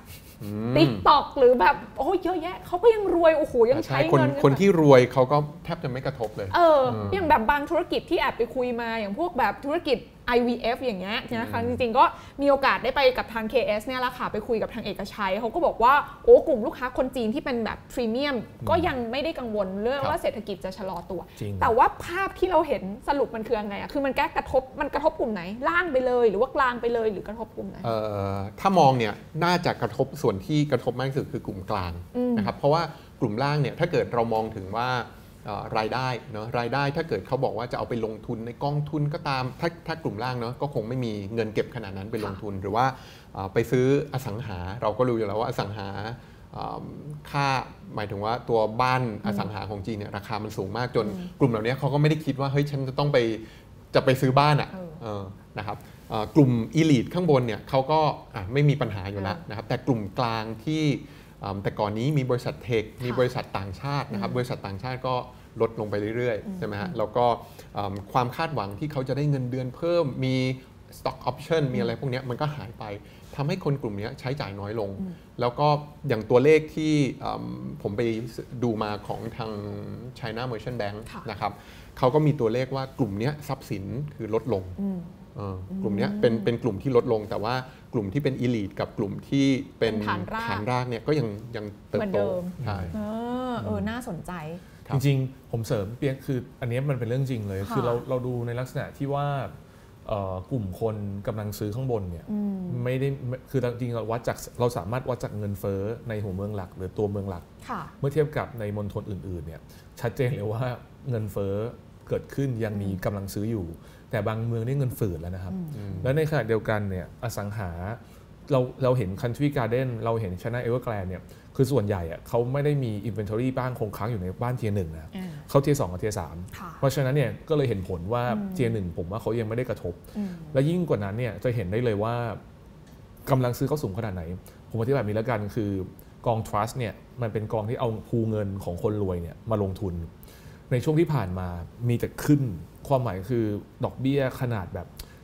TikTok หรือแบบโอ้เยอะแยะเขาก็ยังรวยโอ้โหยังใช้เงินคนที่รวยเขาก็แทบจะไม่กระทบเลยอย่างแบบบางธุรกิจที่แอบไปคุยมาอย่างพวกแบบธุรกิจ IVF อย่างเงี้ยนะคะจริงๆก็มีโอกาสได้ไปกับทาง KS เนี่ยแหละค่ะไปคุยกับทางเอกชัยเขาก็บอกว่าโอ้กลุ่มลูกค้าคนจีนที่เป็นแบบพรีเมียมก็ยังไม่ได้กังวลเรื่องว่าเศรษฐกิจจะชะลอตัวแต่ว่าภาพที่เราเห็นสรุปมันคือยังไงอะคือมันกระทบกลุ่มไหนล่างไปเลยหรือว่ากลางไปเลยหรือกระทบกลุ่มไหนถ้ามองเนี่ยน่าจะกระทบส่วนที่กระทบมากที่สุดคือกลุ่มกลางนะครับเพราะว่ากลุ่มล่างเนี่ยถ้าเกิดเรามองถึงว่ารายได้เนาะรายได้ถ้าเกิดเขาบอกว่าจะเอาไปลงทุนในกองทุนก็ตามถ้ากลุ่มล่างเนาะก็คงไม่มีเงินเก็บขนาดนั้นไปลงทุนหรือว่าไปซื้ออสังหาเราก็รู้อยู่แล้วว่าอสังหาค่าหมายถึงว่าตัวบ้านอสังหาของจีนเนี่ยราคามันสูงมากจนกลุ่มเหล่านี้เขาก็ไม่ได้คิดว่าเฮ้ยฉันจะต้องไปซื้อบ้านนะครับกลุ่มอีลิทข้างบนเนี่ยเขาก็ไม่มีปัญหาอยู่แล้วนะครับแต่กลุ่มกลางที่แต่ก่อนนี้มีบริษัทเทคมีบริษัทต่างชาตินะครับบริษัทต่างชาติก็ลดลงไปเรื่อยๆใช่ไหมฮะแล้วก็ความคาดหวังที่เขาจะได้เงินเดือนเพิ่มมี stock option มีอะไรพวกนี้มันก็หายไปทำให้คนกลุ่มนี้ใช้จ่ายน้อยลงแล้วก็อย่างตัวเลขที่ผมไปดูมาของทาง China Merchant Bank นะครับเขาก็มีตัวเลขว่ากลุ่มนี้ทรัพย์สินคือลดลงกลุ่มนี้เป็นกลุ่มที่ลดลงแต่ว่ากลุ่มที่เป็นอีลิทกับกลุ่มที่เป็นฐานรากเนี่ยก็ยังเติบโตใช่น่าสนใจจริงๆผมเสริมเปียกคืออันนี้มันเป็นเรื่องจริงเลยคือเราดูในลักษณะที่ว่ากลุ่มคนกำลังซื้อข้างบนเนี่ยไม่ได้คือจริงๆเราสามารถวัดจากเงินเฟ้อในหัวเมืองหลักหรือตัวเมืองหลักเมื่อเทียบกับในมณฑลอื่นๆเนี่ยชัดเจนเลยว่าเงินเฟ้อเกิดขึ้นยังมีกำลังซื้ออยู่แต่บางเมืองได้เงินฝืดแล้วนะครับและในขณะเดียวกันเนี่ยอสังหาเราเห็น Country Garden เราเห็น China Evergrande เนี่ยคือส่วนใหญ่เขาไม่ได้มี inventory บ้านคงค้างอยู่ในบ้านเทียร์1นะเขาเทียร์2กับเทียร์3เพราะฉะนั้นเนี่ยก็เลยเห็นผลว่าเทียร์1ผมว่าเขายังไม่ได้กระทบและยิ่งกว่านั้นเนี่ยจะเห็นได้เลยว่ากำลังซื้อเขาสูงขนาดไหนผมอธิบายแบบนี้แล้วกันคือกอง trust เนี่ยมันเป็นกองที่เอาพูเงินของคนรวยเนี่ยมาลงทุนในช่วงที่ผ่านมามีแต่ขึ้นความหมายคือดอกเบี้ยขนาดแบบ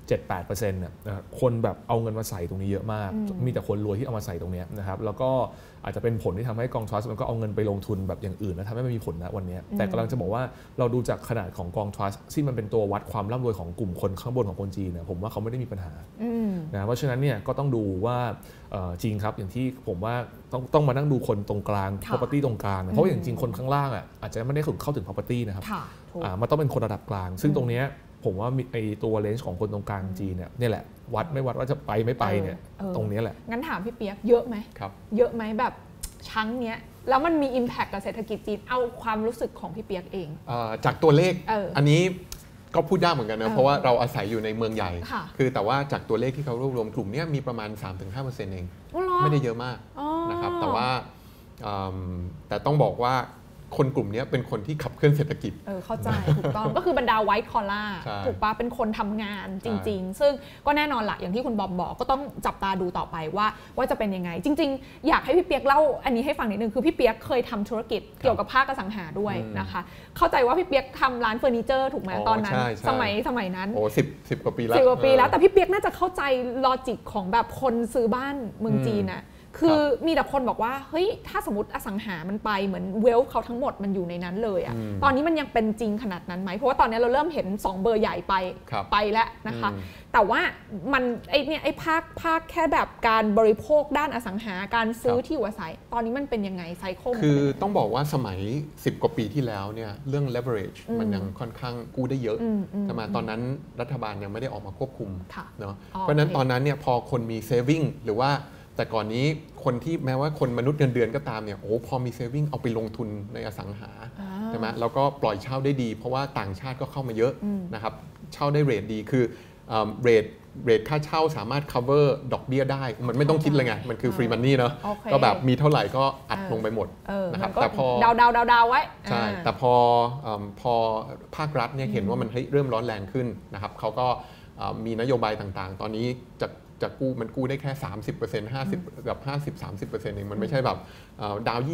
7-8%เนี่ยคนแบบเอาเงินมาใส่ตรงนี้เยอะมากมีแต่คนรวยที่เอามาใส่ตรงนี้นะครับแล้วก็อาจจะเป็นผลที่ทำให้กองทรัสต์มันก็เอาเงินไปลงทุนแบบอย่างอื่นแล้วทำให้มันมีผลนะวันนี้แต่กำลังจะบอกว่าเราดูจากขนาดของกองทรัสต์ที่มันเป็นตัววัดความร่ำรวยของกลุ่มคนข้างบนของคนจีนเนี่ยผมว่าเขาไม่ได้มีปัญหานะเพราะฉะนั้นเนี่ยก็ต้องดูว่าจริงครับอย่างที่ผมว่าต้องมานั่งดูคนตรงกลาง property ตรงกลางเพราะอย่างจริงคนข้างล่างอ่ะอาจจะไม่ได้เข้าถึง property นะครับมันต้องเป็นคนระดับกลางซึ่งตรงนี้ผมว่าไอตัวเลนส์ของคนตรงกลางจีนเนี่ยนี่แหละวัดว่าจะไปไม่ไปเนี่ยตรงนี้แหละงั้นถามพี่เปียกเยอะไหมเยอะไหมแบบชั้งเนี้ยแล้วมันมี impact กับเศรษฐกิจจีนเอาความรู้สึกของพี่เปียกเองจากตัวเลขอันนี้ก็พูดยากเหมือนกันนะเพราะว่าเราอาศัยอยู่ในเมืองใหญ่คือแต่ว่าจากตัวเลขที่เขารวบรวมกลุ่มนี้มีประมาณ 3-5% เองไม่ได้เยอะมากนะครับแต่ว่าแต่ต้องบอกว่าคนกลุ่มนี้เป็นคนที่ขับเคลื่อนเศรษฐกิจเข้าใจถูกต้องก็คือบรรดาไวท์คอลล่าถูกปะเป็นคนทำงานจริงๆซึ่งก็แน่นอนละอย่างที่คุณบอมบอกก็ต้องจับตาดูต่อไปว่าจะเป็นยังไงจริงๆอยากให้พี่เปียกเล่าอันนี้ให้ฟังนิดนึงคือพี่เปียกเคยทำธุรกิจเกี่ยวกับภาคอสังหาด้วยนะคะเข้าใจว่าพี่เปียกทำร้านเฟอร์นิเจอร์ถูกไหมตอนนั้นสมัยนั้นโอ้10 กว่าปีแล้วแต่พี่เปียกน่าจะเข้าใจลอจิกของแบบคนซื้อบ้านเมืองจีนน่ะคือมีแต่คนบอกว่าเฮ้ยถ้าสมมติอสังหามันไปเหมือนเวลเขาทั้งหมดมันอยู่ในนั้นเลยอะตอนนี้มันยังเป็นจริงขนาดนั้นไหมเพราะว่าตอนนี้เราเริ่มเห็น2เบอร์ใหญ่ไปแล้วนะคะแต่ว่ามันไอ้ภาคแค่แบบการบริโภคด้านอสังหาการซื้อที่อยู่อาศัยตอนนี้มันเป็นยังไงไซเคิลคือต้องบอกว่าสมัย10 กว่าปีที่แล้วเนี่ยเรื่อง leverage มันยังค่อนข้างกู้ได้เยอะแต่มาตอนนั้นรัฐบาลยังไม่ได้ออกมาควบคุมเนาะเพราะนั้นตอนนั้นเนี่ยพอคนมี saving หรือว่าแต่ก่อนนี้คนที่แม้ว่าคนมนุษย์เงินเดือนก็ตามเนี่ยพอมีเซฟวิ่งเอาไปลงทุนในอสังหาใช่ไหมแล้วก็ปล่อยเช่าได้ดีเพราะว่าต่างชาติก็เข้ามาเยอะนะครับเช่าได้เรทดีคือเรทค่าเช่าสามารถ cover ดอกเบี้ยได้มันไม่ต้องคิดเลยไงมันคือ free money เนาะก็แบบมีเท่าไหร่ก็อัดลงไปหมดนะครับแต่พอดาวไว้ใช่แต่พอภาครัฐเนี่ยเห็นว่ามันเริ่มร้อนแรงขึ้นนะครับเขาก็มีนโยบายต่างๆตอนนี้จะกู้มันกู้ได้แค่ 30% 50กับ50-30%เองมันไม่ใช่แบบดาว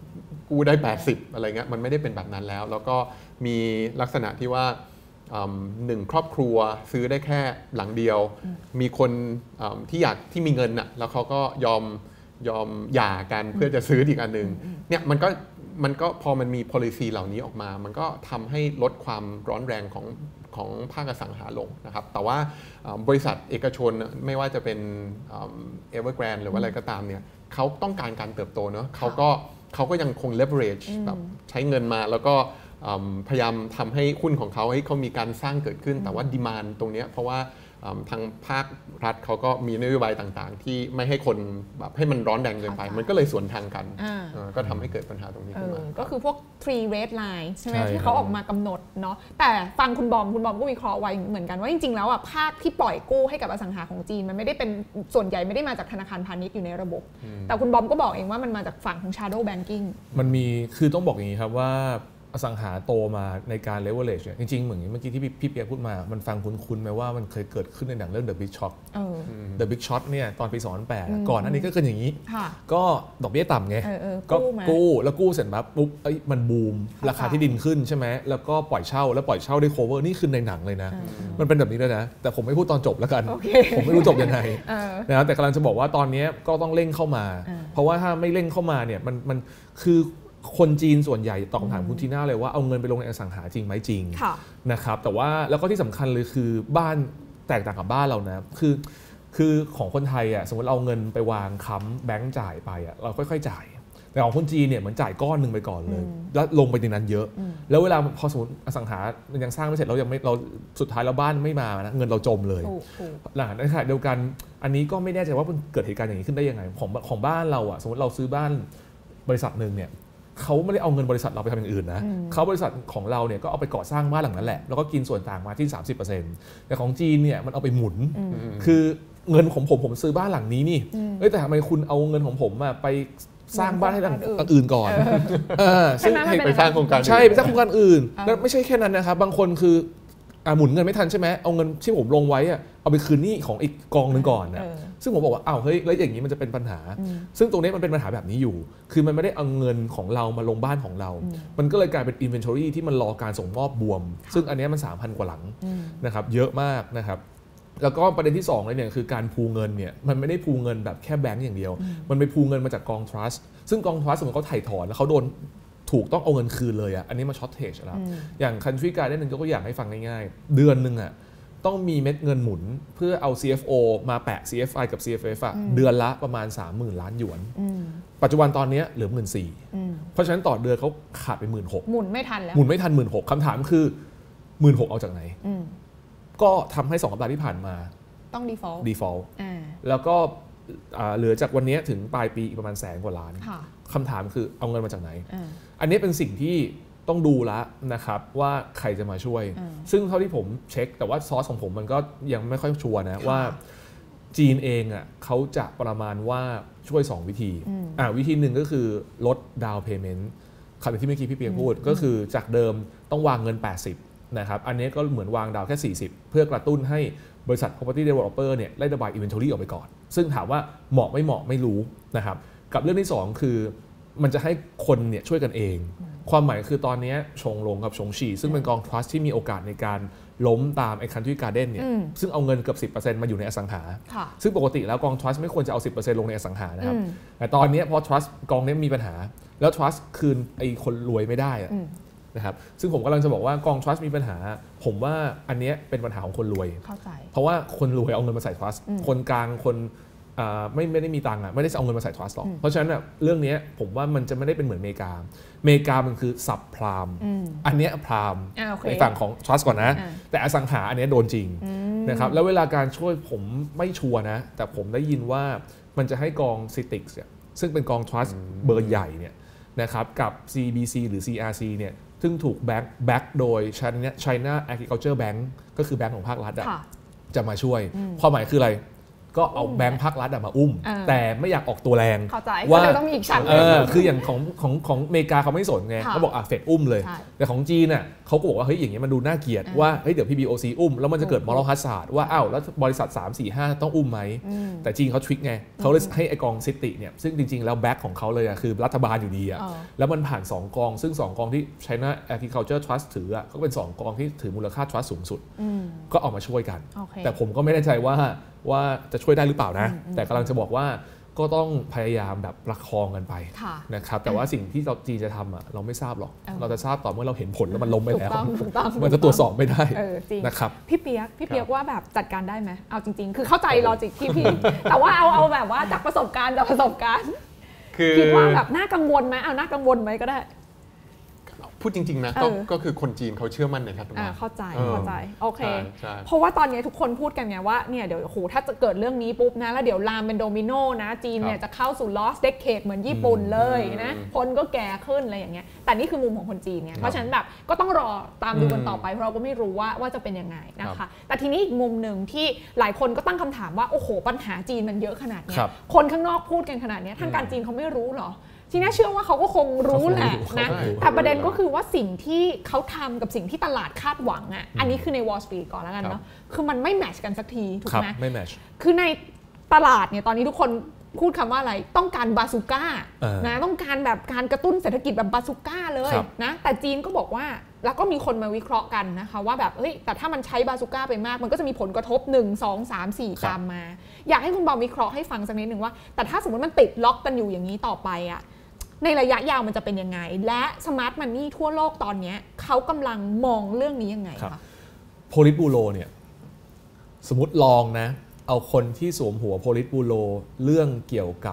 20กู้ได้80อะไรเงี้ยมันไม่ได้เป็นแบบนั้นแล้วแล้วก็มีลักษณะที่ว่า1 ครอบครัวซื้อได้แค่หลังเดียวมีคนที่มีเงินน่ะแล้วเขาก็ยอมหย่ากันเพื่อจะซื้ออีกอันนึงเนี่ยมันก็พอมันมี policy เหล่านี้ออกมามันก็ทำให้ลดความร้อนแรงของภาคอสังหาลงนะครับแต่ว่าบริษัทเอกชนไม่ว่าจะเป็น Evergrande หรือว่าอะไรก็ตามเนี่ยเขาต้องการการเติบโตเนาะเขาก็ยังคง leverage แบบใช้เงินมาแล้วก็พยายามทำให้หุ้นของเขาให้เขามีการสร้างเกิดขึ้นแต่ว่า demand ตรงนี้เพราะว่าทางภาครัฐเขาก็มีนโยบายต่างๆที่ไม่ให้คนแบบให้มันร้อนแรงเกินไปมันก็เลยสวนทางกันก็ทำให้เกิดปัญหาตรงนี้ขึ้นมาก็คือพวก three red line ใช่ไหมที่เขาออกมากำหนดเนาะแต่ฟังคุณบอมก็วิเคราะห์ไว้เหมือนกันว่าจริงๆแล้วภาคที่ปล่อยกู้ให้กับอสังหาของจีนมันไม่ได้เป็นส่วนใหญ่ไม่ได้มาจากธนาคารพาณิชย์อยู่ในระบบแต่คุณบอมก็บอกเองว่ามันมาจากฝั่งของ shadow banking มันมีคือต้องบอกอย่างนี้ครับว่าอสังหาโตมาในการ leverage เนี่ยจริงๆเหมือนเมื่อกี้ที่พี่เปียกพูดมามันฟังคุ้นๆไหมว่ามันเคยเกิดขึ้นในหนังเรื่อง The Big Short The Big Short เนี่ยตอนปี2008ก่อนอันนี้ก็เกิดอย่างนี้ก็ดอกเบี้ยต่ำไงก็กู้แล้วกู้เสร็จปุ๊บมันบูมราคาที่ดินขึ้นใช่ไหมแล้วก็ปล่อยเช่าแล้วปล่อยเช่าได้ cover นี่คือในหนังเลยนะมันเป็นแบบนี้เลยนะแต่ผมไม่พูดตอนจบแล้วกันผมไม่รู้จบยังไงนะแต่กำลังจะบอกว่าตอนนี้ก็ต้องเร่งเข้ามาเพราะว่าถ้าไม่เร่งเข้ามาเนี่ยมันคือคนจีนส่วนใหญ่ตอบคำถามคุณทีน่าเลยว่าเอาเงินไปลงในอสังหาจริงไหมจริงนะครับแต่ว่าแล้วก็ที่สำคัญเลยคือบ้านแตกต่างกับบ้านเรานะคือของคนไทยอ่ะสมมติเราเอาเงินไปวางค้ำแบงก์จ่ายไปอ่ะเราค่อยๆจ่ายแต่ของคนจีนเนี่ยเหมือนจ่ายก้อนหนึ่งไปก่อนเลยแล้วลงไปในนั้นเยอะแล้วเวลาพอสมมติอสังหามันยังสร้างไม่เสร็จเราสุดท้ายเราบ้านไม่มานะเงินเราจมเลยหลังในขณะเดียวกันอันนี้ก็ไม่แน่ใจว่ามันเกิดเหตุการณ์อย่างนี้ขึ้นได้ยังไงของบ้านเราอ่ะสมมติเราซื้อบ้านบริษัทนึงเนี่ยเขาไม่ได้เอาเงินบริษัทเราไปทำอย่างอื่นนะเขาบริษัทของเราเนี่ยก็เอาไปก่อสร้างบ้านหลังนั้นแหละแล้วก็กินส่วนต่างมาที่ 30% แต่ของจีนเนี่ยมันเอาไปหมุนคือเงินของผมซื้อบ้านหลังนี้นี่แต่ทำไมคุณเอาเงินของผมไปสร้างบ้านให้หลังอื่นก่อนซึ่งไปสร้างโครงการใช่ไปสร้างโครงการอื่นแล้วไม่ใช่แค่นั้นนะครับบางคนคือหมุนเงินไม่ทันใช่ไหมเอาเงินที่ผมลงไว้เอาไปคืนหนี้ของอีกกองนึงก่อนนะซึ่งผมบอกว่าเฮ้ยแล้วอย่างนี้มันจะเป็นปัญหาซึ่งตรงนี้มันเป็นปัญหาแบบนี้อยู่คือมันไม่ได้เอาเงินของเรามาลงบ้านของเรามันก็เลยกลายเป็น inventory ที่มันรอการส่งมอบบวมซึ่งอันนี้มัน 3,000 กว่าหลังนะครับเยอะมากนะครับแล้วก็ประเด็นที่2เลยเนี่ยคือการพูเงินเนี่ยมันไม่ได้พูเงินแบบแค่แบงก์อย่างเดียวมันไปพูเงินมาจากกอง trust ซึ่งกอง trust สมมติเขาถ่ายถอนแล้วเขาโดนถูกต้องเอาเงินคืนเลยอ่ะอันนี้มาช็อตเทจแล้วอย่าง Country Garden นึงยกตัวอย่างให้ฟังง่ายๆเดือนนึงอ่ะต้องมีเม็ดเงินหมุนเพื่อเอา CFO มาแปะ CFI กับ CFF อ่ะเดือนละประมาณ 30,000 ล้านหยวนปัจจุบันตอนนี้เหลือ 14,000 เพราะฉะนั้นต่อเดือนเขาขาดไป 16,000 หมุนไม่ทันแล้วหมุนไม่ทัน 16,000 คำถามคือ 16,000 เอาจากไหนก็ทำให้2 สัปดาห์ที่ผ่านมาต้อง default แล้วก็เหลือจากวันนี้ถึงปลายปีอีกประมาณ100,000 กว่าล้านคำถามคือเอาเงินมาจากไหนอันนี้เป็นสิ่งที่ต้องดูแล้วนะครับว่าใครจะมาช่วยซึ่งเท่าที่ผมเช็คแต่ว่าซอสของผมมันก็ยังไม่ค่อยชัวร์นะว่าจีนเองอ่ะเขาจะประมาณว่าช่วย2 วิธีวิธีหนึ่งก็คือลดดาวน์เพย์เมนต์คำที่เมื่อกี้พี่เปียกพูดก็คือจากเดิมต้องวางเงิน80นะครับอันนี้ก็เหมือนวางดาวแค่40เพื่อกระตุ้นให้บริษัท property developer เนี่ยไล่ระบาย inventory ออกไปก่อนซึ่งถามว่าเหมาะไม่เหมาะไม่รู้นะครับกับเรื่องที่2คือมันจะให้คนเนี่ยช่วยกันเองความหมายคือตอนนี้ชงลงกับชงฉีซึ่งเป็นกอง trust ที่มีโอกาสในการล้มตามไอ้ Country Garden เนี่ยซึ่งเอาเงินเกือบ 10% มาอยู่ในอสังหาซึ่งปกติแล้วกอง trust ไม่ควรจะเอา 10% ลงในอสังหานะครับแต่ตอนนี้พอ trust กองนี้มีปัญหาแล้ว trust คืนไอ้คนรวยไม่ได้นะครับซึ่งผมกำลังจะบอกว่ากอง trust มีปัญหาผมว่าอันนี้เป็นปัญหาของคนรวยเพราะว่าคนรวยเอาเงินมาใส่ trust คนกลางคนไม่ได้มีตังค์ไม่ได้เอาเงินมาใส่ trust หรอกเพราะฉะนั้นเรื่องนี้ผมว่ามันจะไม่ได้เป็นเหมือนอเมริกามันคือซับพรามอันนี้พรามในฝั่งของ trust ก่อนนะแต่อสังหาอันนี้โดนจริงนะครับแล้วเวลาการช่วยผมไม่ชัวร์นะแต่ผมได้ยินว่ามันจะให้กอง CITIC ซึ่งเป็นกอง trust เบอร์ใหญ่เนี่ยนะครับกับ CBC หรือ CRC เนี่ยซึ่งถูกแบ็กโดย China Agriculture Bank ก็คือแบงก์ของภาครัฐจะมาช่วยความหมายคืออะไรก็เอาแบงค์ภาครัฐมาอุ้มแต่ไม่อยากออกตัวแรงว่าต้องมีอีกชั้นคืออย่างของอเมริกาเขาไม่สนไงเขาบอกเฟดอุ้มเลยแต่ของจีนน่ะเขาก็บอกว่าเฮ้ยอย่างนี้มันดูน่าเกลียดว่าเฮ้ยเดี๋ยว PBOC อุ้มแล้วมันจะเกิด moral hazard ว่าอ้าวแล้วบริษัท 3-4-5 ต้องอุ้มไหมแต่จีนเขาทริคไงเขาเลยให้ไอกองซิติเนี่ยซึ่งจริงๆแล้วแบ็คของเขาเลยคือรัฐบาลอยู่ดีแล้วมันผ่าน2 กองซึ่ง2 กองที่ China Agriculture Trust ถือก็เป็น2 กองที่ถือมูลค่า trust สูงสุดก็ออกมาช่วยกันแต่ผมก็ไม่แน่ใจว่าจะช่วยได้หรือเปล่านะแต่กำลังจะบอกว่าก็ต้องพยายามแบบประคองกันไปนะครับแต่ว่าสิ่งที่เราจีนจะทำเราไม่ทราบหรอกเราจะทราบต่อเมื่อเราเห็นผลแล้วมันล้มไปแล้วมันจะตรวจสอบไม่ได้นะครับพี่เปียกว่าแบบจัดการได้ไหมเอาจริงๆคือเข้าใจลอจิกพี่แต่ว่าเอาแบบว่าจากประสบการณ์คิดว่าแบบน่ากังวลไหมเอาน่ากังวลไหมก็ได้พูดจริงๆนะก็คือคนจีนเขาเชื่อมั่นในรัฐบาลเข้าใจโอเคเพราะว่าตอนนี้ทุกคนพูดกันไงว่าเนี่ยเดี๋ยวถ้าจะเกิดเรื่องนี้ปุ๊บนะแล้วเดี๋ยวลามเป็นโดมิโนนะจีนเนี่ยจะเข้าสู่ lost decade เหมือนญี่ปุ่นเลยนะคนก็แก่ขึ้นอะไรอย่างเงี้ยแต่นี่คือมุมของคนจีนเนี่ยเพราะฉะนั้นแบบก็ต้องรอตามดูกันต่อไปเพราะเราก็ไม่รู้ว่าจะเป็นยังไงนะคะแต่ทีนี้อีกมุมหนึ่งที่หลายคนก็ตั้งคำถามว่าโอ้โหปัญหาจีนมันเยอะขนาดนี้คนข้างนอกพูดกันขนาดนี้ทางการจีนเขาไม่รู้หรอทีนี้เชื่อว่าเขาก็คงรู้แหละนะแต่ประเด็นก็คือว่าสิ่งที่เขาทำกับสิ่งที่ตลาดคาดหวังอันนี้คือใน Wall Street ก่อนแล้วกันเนาะคือมันไม่แมทช์กันสักทีถูกไหมไม่แมทช์คือในตลาดเนี่ยตอนนี้ทุกคนพูดคำว่าอะไรต้องการบาซูก้านะต้องการแบบการกระตุ้นเศรษฐกิจแบบบาซูก้าเลยนะแต่จีนก็บอกว่าแล้วก็มีคนมาวิเคราะห์กันนะคะว่าแบบเฮ้ยแต่ถ้ามันใช้บาซูก้าไปมากมันก็จะมีผลกระทบ1 2 3 4ตามมาอยากให้คุณบอมวิเคราะห์ให้ฟังสักนิดนึงว่าแต่ถ้าสมมติมันติดล็อกกันอยู่อย่างนี้ต่อไปในระยะยาวมันจะเป็นยังไงและสมาร์ทมันนี่ทั่วโลกตอนนี้เขากำลังมองเรื่องนี้ยังไงคะโพลิตบูโรเนี่ยสมมติลองนะเอาคนที่สวมหัวโพลิตบูโรเรื่องเกี่ยวกับ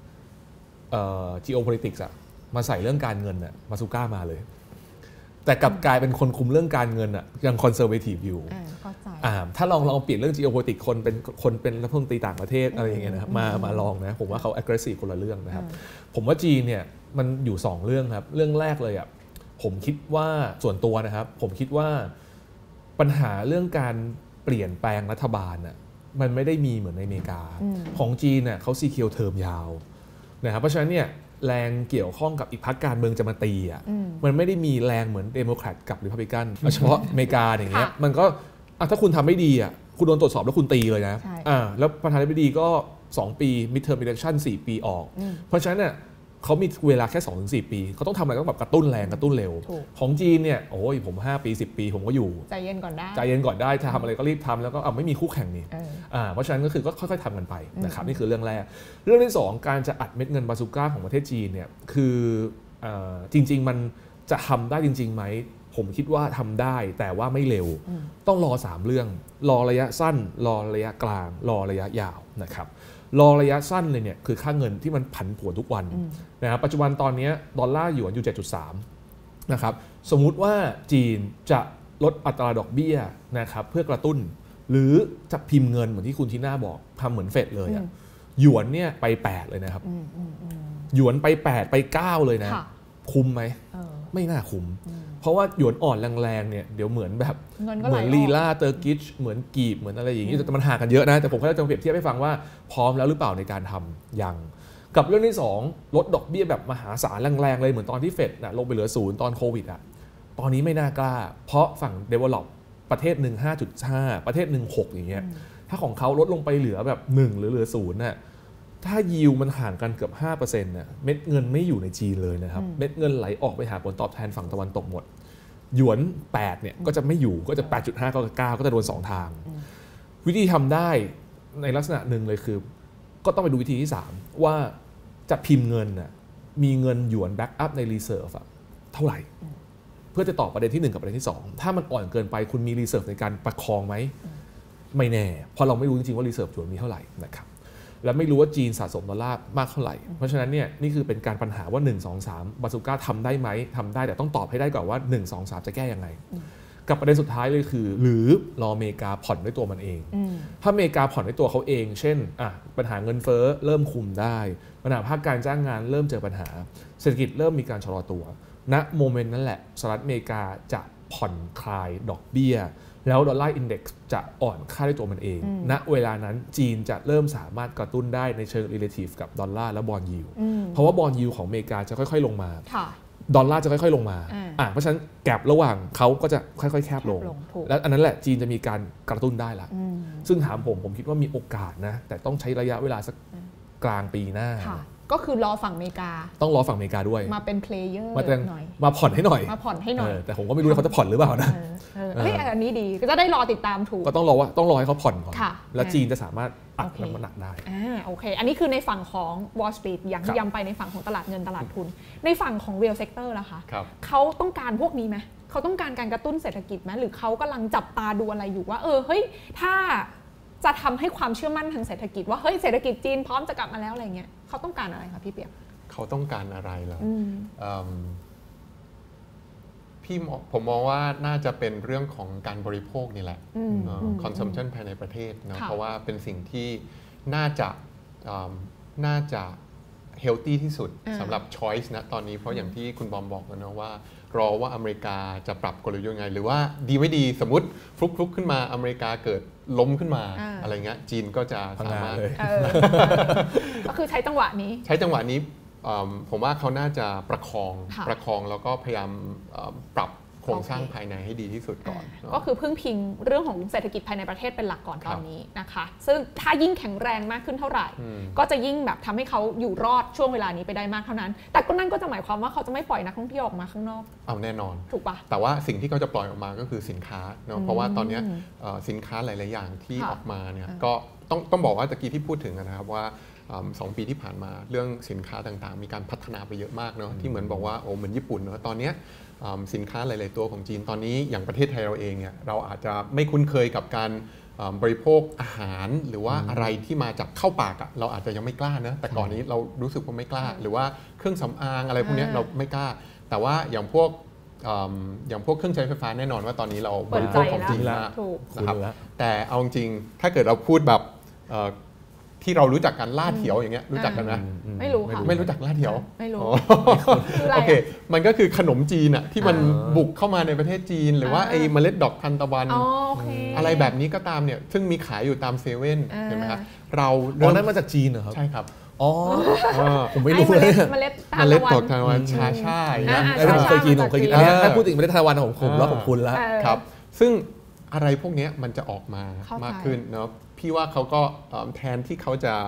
geopolitics มาใส่เรื่องการเงินมาซูก้ามาเลยแต่กลับกลายเป็นคนคุมเรื่องการเงินยังคอนเซอร์เวทีฟอยู่ถ้าลองเปลี่ยนเรื่อง geopolitics คนเป็นรัฐมนตรีต่างประเทศอะไรอย่างเงี้ยนะครับมาลองนะผมว่าเขา aggressive คนละเรื่องนะครับผมว่าจีนเนี่ยมันอยู่2เรื่องครับเรื่องแรกเลยผมคิดว่าส่วนตัวนะครับผมคิดว่าปัญหาเรื่องการเปลี่ยนแปลงรัฐบาลมันไม่ได้มีเหมือนในอเมริกาของจีนเขาซีเคียวเทอมยาวนะครับเพราะฉะนั้นเนี่ยแรงเกี่ยวข้องกับอีกพรรคการเมืองจะมาตีมันไม่ได้มีแรงเหมือนเดโมแครตกับริพับลิกันเฉพาะอเมริกาอย่างเงี้ยมันก็ถ้าคุณทำไม่ดีคุณโดนตรวจสอบแล้วคุณตีเลยนะแล้วประธานาธิบดีก็2 ปี midterm election 4 ปีออกเพราะฉะนั้นเนี่ยเขามีเวลาแค่ 2-4 ปีเขาต้องทำอะไรต้องแบบกระตุ้นแรงกระตุ้นเร็วของจีนเนี่ยโอ้ยผม5 ปี 10 ปีผมก็อยู่ใจเย็นก่อนได้ถ้าทำอะไรก็รีบทำแล้วก็ไม่มีคู่แข่งนี่เพราะฉะนั้นก็คือก็ค่อยๆทำกันไปนะครับนี่คือเรื่องแรกเรื่องที่2การจะอัดเม็ดเงินบาซูก้าของประเทศจีนเนี่ยคือจริงๆมันจะทำได้จริงๆไหมผมคิดว่าทำได้แต่ว่าไม่เร็วต้องรอ3เรื่องรอระยะสั้นรอระยะกลางรอระยะยาวนะครับรอระยะสั้นเลยเนี่ยคือค่าเงินที่มันผันผวนทุกวันนะครับปัจจุบันตอนนี้ดอลลาร์หยวนอยู่ 7.3 นะครับสมมุติว่าจีนจะลดอัตราดอกเบี้ยนะครับเพื่อกระตุ้นหรือจะพิมพ์เงินเหมือนที่คุณทีน่าบอกทำเหมือนเฟดเลยหยวนเนี่ยไป8เลยนะครับหยวนไป8ไป9เลยนะคุ้มไหมไม่น่าคุ้มเพราะว่าหยวนอ่อนแรงๆเนี่ยเดี๋ยวเหมือนแบบเหมือนลีลาเตอร์กิชเหมือนกีบเหมือนอะไรอย่างนี้แต่มันห่างกันเยอะนะแต่ผมก็จะเปรียบเทียบให้ฟังว่าพร้อมแล้วหรือเปล่าในการทำยังกับเรื่องที่2ลดดอกเบี้ยแบบมหาศาลแรงๆเลยเหมือนตอนที่เฟดลงไปเหลือ0ตอนโควิดตอนนี้ไม่น่ากล้าเพราะฝั่ง develop ประเทศหนึ่ง 5.5 ประเทศหนึ่ง6อย่างเงี้ยถ้าของเขาลดลงไปเหลือแบบ1หรือเหลือ0น่ะถ้ายิวมันห่างกันเกือบ 5% น่ะเม็ดเงินไม่อยู่ในจีนเลยนะครับเม็ดเงินไหลออกไปหาผลตอบแทนฝั่งตะวันตกหมดหยวน8เนี่ยก็จะไม่อยู่ก็จะ 8.5 ก็จะ9ก็จะโดน2ทางวิธีทำได้ในลักษณะหนึ่งเลยคือก็ต้องไปดูวิธีที่3ว่าจะพิมพ์เงินน่ะมีเงินหยวนแบ็กอัพในรีเซิร์ฟเท่าไหร่เพื่อจะตอบประเด็นที่1กับประเด็นที่2ถ้ามันอ่อนเกินไปคุณมีรีเซิร์ฟในการประคองไหมไม่แน่เพราะเราไม่รู้จริงๆว่ารีเซิร์ฟหยวนมีเท่าไหร่นะครับและไม่รู้ว่าจีนสะสมดอลลาร์มากเท่าไหร่เพราะฉะนั้นเนี่ยนี่คือเป็นการปัญหาว่า1 2 3บาซูก้าทำได้ไหมทำได้แต่ต้องตอบให้ได้ก่อนว่า1 2 3จะแก้ยังไงกับประเด็นสุดท้ายเลยคือหรือรออเมริกาผ่อนด้วยตัวมันเองถ้าอเมริกาผ่อนด้วยตัวเขาเองเช่นปัญหาเงินเฟ้อเริ่มคุมได้ปัญหาภาคการจ้างงานเริ่มเจอปัญหาเศรษฐกิจเริ่มมีการชะลอตัวณโมเมนต์นั้นแหละสหรัฐอเมริกาจะผ่อนคลายดอกเบี้ยแล้วดอลลาร์อินเด็กซ์จะอ่อนค่าด้วยตัวมันเองณเวลานั้นจีนจะเริ่มสามารถกระตุ้นได้ในเชิง relative กับดอลลาร์และบอนด์ยิลด์เพราะว่าบอนด์ยิลด์ของอเมริกาจะค่อยๆลงมาดอลลาร์จะค่อยๆลงมาเพราะฉะนั้นแกประหว่างเขาก็จะค่อยๆแคบลงและอันนั้นแหละจีนจะมีการกระตุ้นได้ละซึ่งถามผมคิดว่ามีโอกาสนะแต่ต้องใช้ระยะเวลาสักกลางปีหน้าก็คือรอฝั่งอเมริกาต้องรอฝั่งอเมริกาด้วยมาเป็นเพลเยอร์หน่อยมาผ่อนให้หน่อยแต่ผมก็ไม่รู้ว่าเขาจะผ่อนหรือเปล่านะอันนี้ดีก็จะได้รอติดตามถูกก็ต้องรอให้เขาผ่อนก่อนแล้วจีนจะสามารถอัดน้ำหนักได้โอเคอันนี้คือในฝั่งของ Wall Street อย่างที่ย้ำไปในฝั่งของตลาดเงินตลาดทุนในฝั่งของ Real Sector ล่ะคะเขาต้องการพวกนี้ไหมเขาต้องการการกระตุ้นเศรษฐกิจไหมหรือเขากำลังจับตาดูอะไรอยู่ว่าเฮ้ยถ้าจะทำให้ความเชื่อมั่นทางเศรษฐกิจว่าเฮ้ยเศรษฐกิจจีนพร้อมจะกลับมาแล้วอะไรเงี้ยเขาต้องการอะไรคะพี่เปียกเขาต้องการอะไรเหรอผมมองว่าน่าจะเป็นเรื่องของการบริโภคนี่แหละ consumption ภายในประเทศนะเพราะว่าเป็นสิ่งที่น่าจะ healthy ที่สุดสำหรับ choice นะตอนนี้เพราะอย่างที่คุณบอมบอกแล้วนะว่ารอว่าอเมริกาจะปรับกลยุทธ์ยังไงหรือว่าดีไม่ดีสมมติฟลุกขึ้นมาอเมริกาเกิดล้มขึ้นมาอะไรเงี้ยจีนก็จะสามารถก็คือใช้จังหวะนี้ผมว่าเขาน่าจะประคองแล้วก็พยายามปรับโครงสร้างภายในให้ดีที่สุดก่อนก็คือพึ่งพิงเรื่องของเศรษฐกิจภายในประเทศเป็นหลักก่อนตอนนี้นะคะซึ่งถ้ายิ่งแข็งแรงมากขึ้นเท่าไหร่ก็จะยิ่งแบบทำให้เขาอยู่รอดช่วงเวลานี้ไปได้มากเท่านั้นแต่ก็นั่นก็จะหมายความว่าเขาจะไม่ปล่อยนักท่องเที่ยวออกมาข้างนอกเอาแน่นอนถูกปะแต่ว่าสิ่งที่เขาจะปล่อยออกมาก็คือสินค้าเนาะเพราะว่าตอนนี้สินค้าหลายๆอย่างที่ออกมาเนี่ยก็ต้องบอกว่าตะกี้ที่พูดถึงนะครับว่า2 ปีที่ผ่านมาเรื่องสินค้าต่างๆมีการพัฒนาไปเยอะมากเนาะที่เหมือนบอกว่าเหมือนญี่ปุ่นเนาะตอนนี้สินค้าหลายๆตัวของจีนตอนนี้อย่างประเทศไทยเราเองเนี่ยเราอาจจะไม่คุ้นเคยกับการบริโภคอาหารหรือว่าอะไรที่มาจากเข้าปากอะเราอาจจะยังไม่กล้านะแต่ก่อนนี้เรารู้สึกว่าไม่กล้าหรือว่าเครื่องสำอางอะไรพวกนี้เราไม่กล้าแต่ว่าอย่างพวกเครื่องใช้ไฟฟ้าแน่นอนว่าตอนนี้เราบริโภคของจีนแล้วนะครับแต่เอาจริงถ้าเกิดเราพูดแบบที่เรารู้จักกันล่าเถียวอย่างเงี้ยรู้จักกันไหมไม่รู้ค่ะไม่รู้จักล่าเถียวไม่รู้โอเคมันก็คือขนมจีนอะที่มันบุกเข้ามาในประเทศจีนหรือว่าไอ้เมล็ดดอกทานตะวันอะไรแบบนี้ก็ตามเนี่ยซึ่งมีขายอยู่ตามเซเว่นเห็นไหมครับเรานั้นมาจากจีนเหรอครับใช่ครับผมไม่รู้เลยเมล็ดดอกทานตะวันชาช่ายผมเคยกินถ้าพูดถึงเมล็ดทานตะวันผมแล้วผมคุ้นแล้วครับซึ่งอะไรพวกนี้มันจะออกมามากขึ้นเนาะพี่ว่าเขาก็แทนที่เขาจะ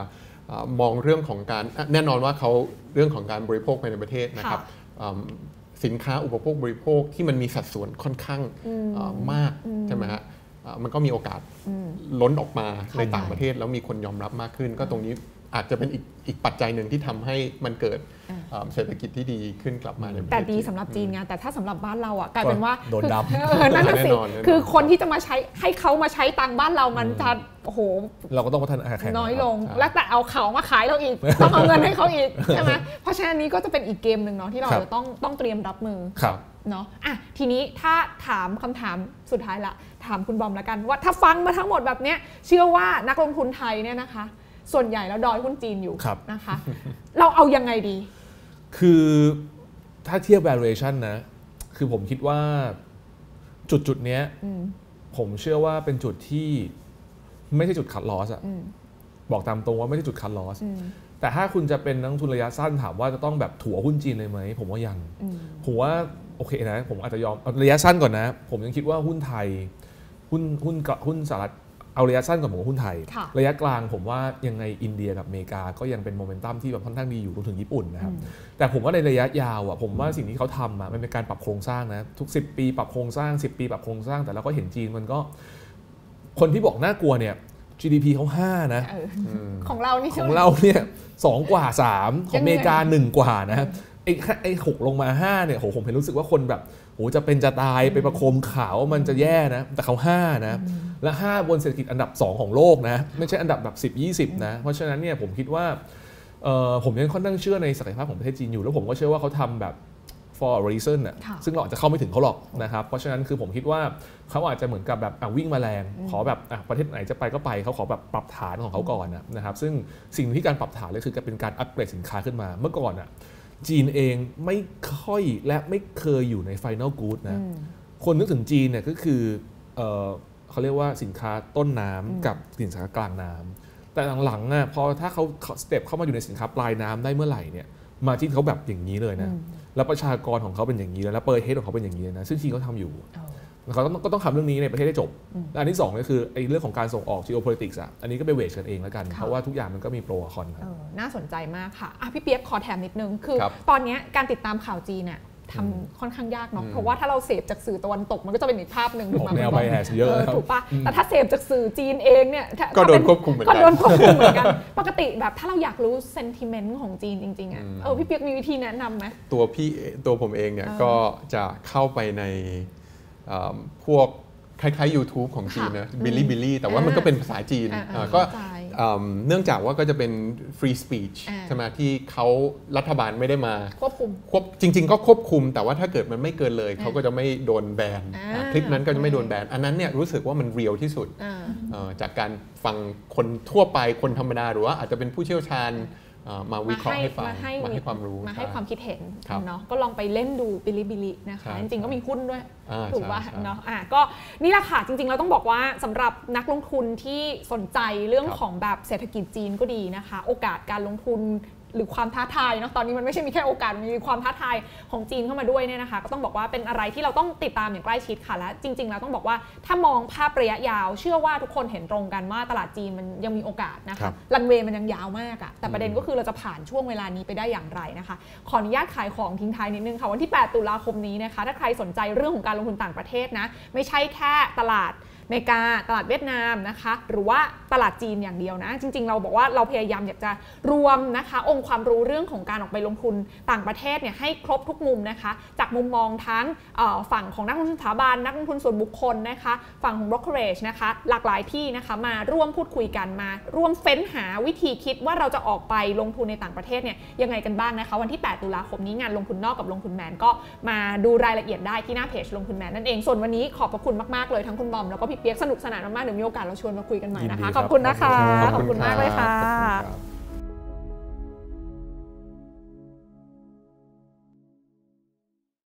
มองเรื่องของการแน่นอนว่าเขาเรื่องของการบริโภคภายในประเทศนะครับสินค้าอุปโภคบริโภคที่มันมีสัดส่วนค่อนข้างมากใช่ไหมฮะมันก็มีโอกาสล้นออกมาในต่างประเทศแล้วมีคนยอมรับมากขึ้นก็ตรงนี้อาจจะเป็นอีกปัจจัยหนึ่งที่ทำให้มันเกิดเศรษฐกิจที่ดีขึ้นกลับมาในประเทศแต่ดีสำหรับจีนไงแต่ถ้าสำหรับบ้านเราอ่ะกลายเป็นว่าโดนดับนั่นสิคือคนที่จะมาใช้ให้เขามาใช้ตังบ้านเรามันจะโอ้โหเราก็ต้องพัฒนาแข่งน้อยลงแล้วแต่เอาเขามาขายเราอีกต้องเอาเงินให้เขาอีกใช่ไหมเพราะฉะนั้นนี้ก็จะเป็นอีกเกมหนึ่งเนาะที่เราจะต้องเตรียมรับมือเนาะอ่ะทีนี้ถ้าถามคำถามสุดท้ายละถามคุณบอมละกันว่าถ้าฟังมาทั้งหมดแบบนี้เชื่อว่านักลงทุนไทยเนี่ยนะคะส่วนใหญ่แล้วดอยหุ้นจีนอยู่นะคะเราเอายังไงดีคือถ้าเทียบ valuation นะคือผมคิดว่าจุดนี้ผมเชื่อว่าเป็นจุดที่ไม่ใช่จุดคัทลอสอะบอกตามตรงว่าไม่ใช่จุดคัทลอสแต่ถ้าคุณจะเป็นนักลงทุนระยะสั้นถามว่าจะต้องแบบถัวหุ้นจีนเลยไหมผมว่ายังผมว่าโอเคนะผมอาจจะยอมระยะสั้นก่อนนะผมยังคิดว่าหุ้นไทยหุ้นสหรัฐเอาระยะสั้นก่อนผมว่าหุ้นไทยระยะกลางผมว่ายังไงอินเดียกับอเมริกาก็ยังเป็นโมเมนตัมที่แบบค่อนข้างดีอยู่รวมถึงญี่ปุ่นนะครับแต่ผมว่าในระยะยาวอ่ะผมว่าสิ่งที่เขาทำอ่ะมันเป็นการปรับโครงสร้างนะทุก10 ปีปรับโครงสร้าง10 ปีปรับโครงสร้างแต่เราก็เห็นจีนมันก็คนที่บอกน่ากลัวเนี่ย GDP เขา5นะของเรานี่ของเราเนี่ย2 กว่า3ของอเมริกา1 กว่านะไอ้6ลงมา5เนี่ยผมเห็นรู้สึกว่าคนแบบโหจะเป็นจะตายไปประโคมข่าวมันจะแย่นะแต่เขา5นะและ5บนเศรษฐกิจอันดับ2ของโลกนะไม่ใช่อันดับแบบ10-20นะเพราะฉะนั้นเนี่ยผมคิดว่าผมยังค่อนข้างเชื่อในศักยภาพของประเทศจีนอยู่แล้วผมก็เชื่อว่าเขาทำแบบ for a reason น่ะซึ่งเราอาจจะเข้าไม่ถึงเขาหรอกนะครับเพราะฉะนั้นคือผมคิดว่าเขาอาจจะเหมือนกับแบบวิ่งมาแรงขอแบบประเทศไหนจะไปก็ไปเขาขอแบบปรับฐานของเขาก่อนนะครับซึ่งสิ่งที่การปรับฐานเลยคือการเป็นการอัปเกรดสินค้าขึ้นมาเมื่อก่อนจีนเองไม่ค่อยและไม่เคยอยู่ใน Final Good นะคนนึกถึงจีนเนี่ยก็คือเขาเรียกว่าสินค้าต้นน้ำกับสินค้ากลางน้ำแต่หลังๆพอถ้าเขาสเต็ปเข้ามาอยู่ในสินค้าปลายน้ำได้เมื่อไหร่เนี่ยมาที่เขาแบบอย่างนี้เลยนะแล้วประชากรของเขาเป็นอย่างนี้แล้วเปอร์เฮดของเขาเป็นอย่างนี้นะซึ่งจีนเขาทำอยู่เขาก็ต้องทำเรื่องนี้ในประเทศให้จบและอันที่2ก็คือไอ้เรื่องของการส่งออก geopolitics อันนี้ก็ไปเวทกันเองแล้วกันเพราะว่าทุกอย่างมันก็มีโปรกับคอนน่าสนใจมากค่ะพี่เปียกขอแถมนิดนึงคือตอนนี้การติดตามข่าวจีนเนี่ยทำค่อนข้างยากเนาะเพราะว่าถ้าเราเสพจากสื่อตะวันตกมันก็จะเป็นอีกภาพหนึ่งแนวไบแอสเยอะถูกปะแต่ถ้าเสพจากสื่อจีนเองเนี่ยก็โดนควบคุมเหมือนกันปกติแบบถ้าเราอยากรู้เซนติเมนต์ของจีนจริงๆพี่เปียกมีวิธีแนะนำไหมตัวผมเองเนี่ยก็จะเข้าไปในพวกคล้ายๆ YouTube ของจีนนะบิลลี่แต่ว่ามันก็เป็นภาษาจีนก็เนื่องจากว่าก็จะเป็น free speech ใช่ไหมที่เขารัฐบาลไม่ได้มาควบคุมจริงๆก็ควบคุมแต่ว่าถ้าเกิดมันไม่เกินเลยเขาก็จะไม่โดนแบนคลิปนั้นก็จะไม่โดนแบนอันนั้นเนี่ยรู้สึกว่ามันเรียลที่สุดจากการฟังคนทั่วไปคนธรรมดาหรือว่าอาจจะเป็นผู้เชี่ยวชาญมาวิเคราะห์ให้ฟังมาให้ความรู้มาให้ความคิดเห็นเนาะก็ลองไปเล่นดูบิลินะคะจริงๆก็มีหุ้นด้วยถูกป่ะเนาะก็นี่แหละค่ะจริงๆเราต้องบอกว่าสำหรับนักลงทุนที่สนใจเรื่องของแบบเศรษฐกิจจีนก็ดีนะคะโอกาสการลงทุนหรือความท้าทายเนาะตอนนี้มันไม่ใช่มีแค่โอกาสมีความท้าทายของจีนเข้ามาด้วยเนี่ยนะคะก็ต้องบอกว่าเป็นอะไรที่เราต้องติดตามอย่างใกล้ชิดค่ะและจริงๆเราต้องบอกว่าถ้ามองภาพระยะยาวเชื่อว่าทุกคนเห็นตรงกันว่าตลาดจีนมันยังมีโอกาสนะคะรันเวย์มันยังยาวมากอะแต่ประเด็นก็คือเราจะผ่านช่วงเวลานี้ไปได้อย่างไรนะคะขออนุญาตขายของทิ้งท้ายนิดนึงค่ะวันที่8 ตุลาคมนี้นะคะถ้าใครสนใจเรื่องของการลงทุนต่างประเทศนะไม่ใช่แค่ตลาดอเมริกาตลาดเวียดนามนะคะหรือว่าตลาดจีนอย่างเดียวนะจริงๆเราบอกว่าเราพยายามอยากจะรวมนะคะองค์ความรู้เรื่องของการออกไปลงทุนต่างประเทศเนี่ยให้ครบทุกมุมนะคะจากมุมมองทั้งฝั่งของนักลงทุนสถาบันนักลงทุนส่วนบุคคลนะคะฝั่งของ brokerage นะคะหลากหลายที่นะคะมาร่วมพูดคุยกันมาร่วมเฟ้นหาวิธีคิดว่าเราจะออกไปลงทุนในต่างประเทศเนี่ยยังไงกันบ้างนะคะวันที่8 ตุลาคมนี้งานลงทุนนอกกับลงทุนแมนก็มาดูรายละเอียดได้ที่หน้าเพจลงทุนแมนนั่นเองส่วนวันนี้ขอบพระคุณมากๆเลยทั้งคุณบอมแล้วก็พี่เปียกสนุกสนานมากๆเดี๋ยวมีโอกาสเราชวนมาคุยกันใหม่นะคะขอบคุณนะคะขอบคุณมากเลยค่ะ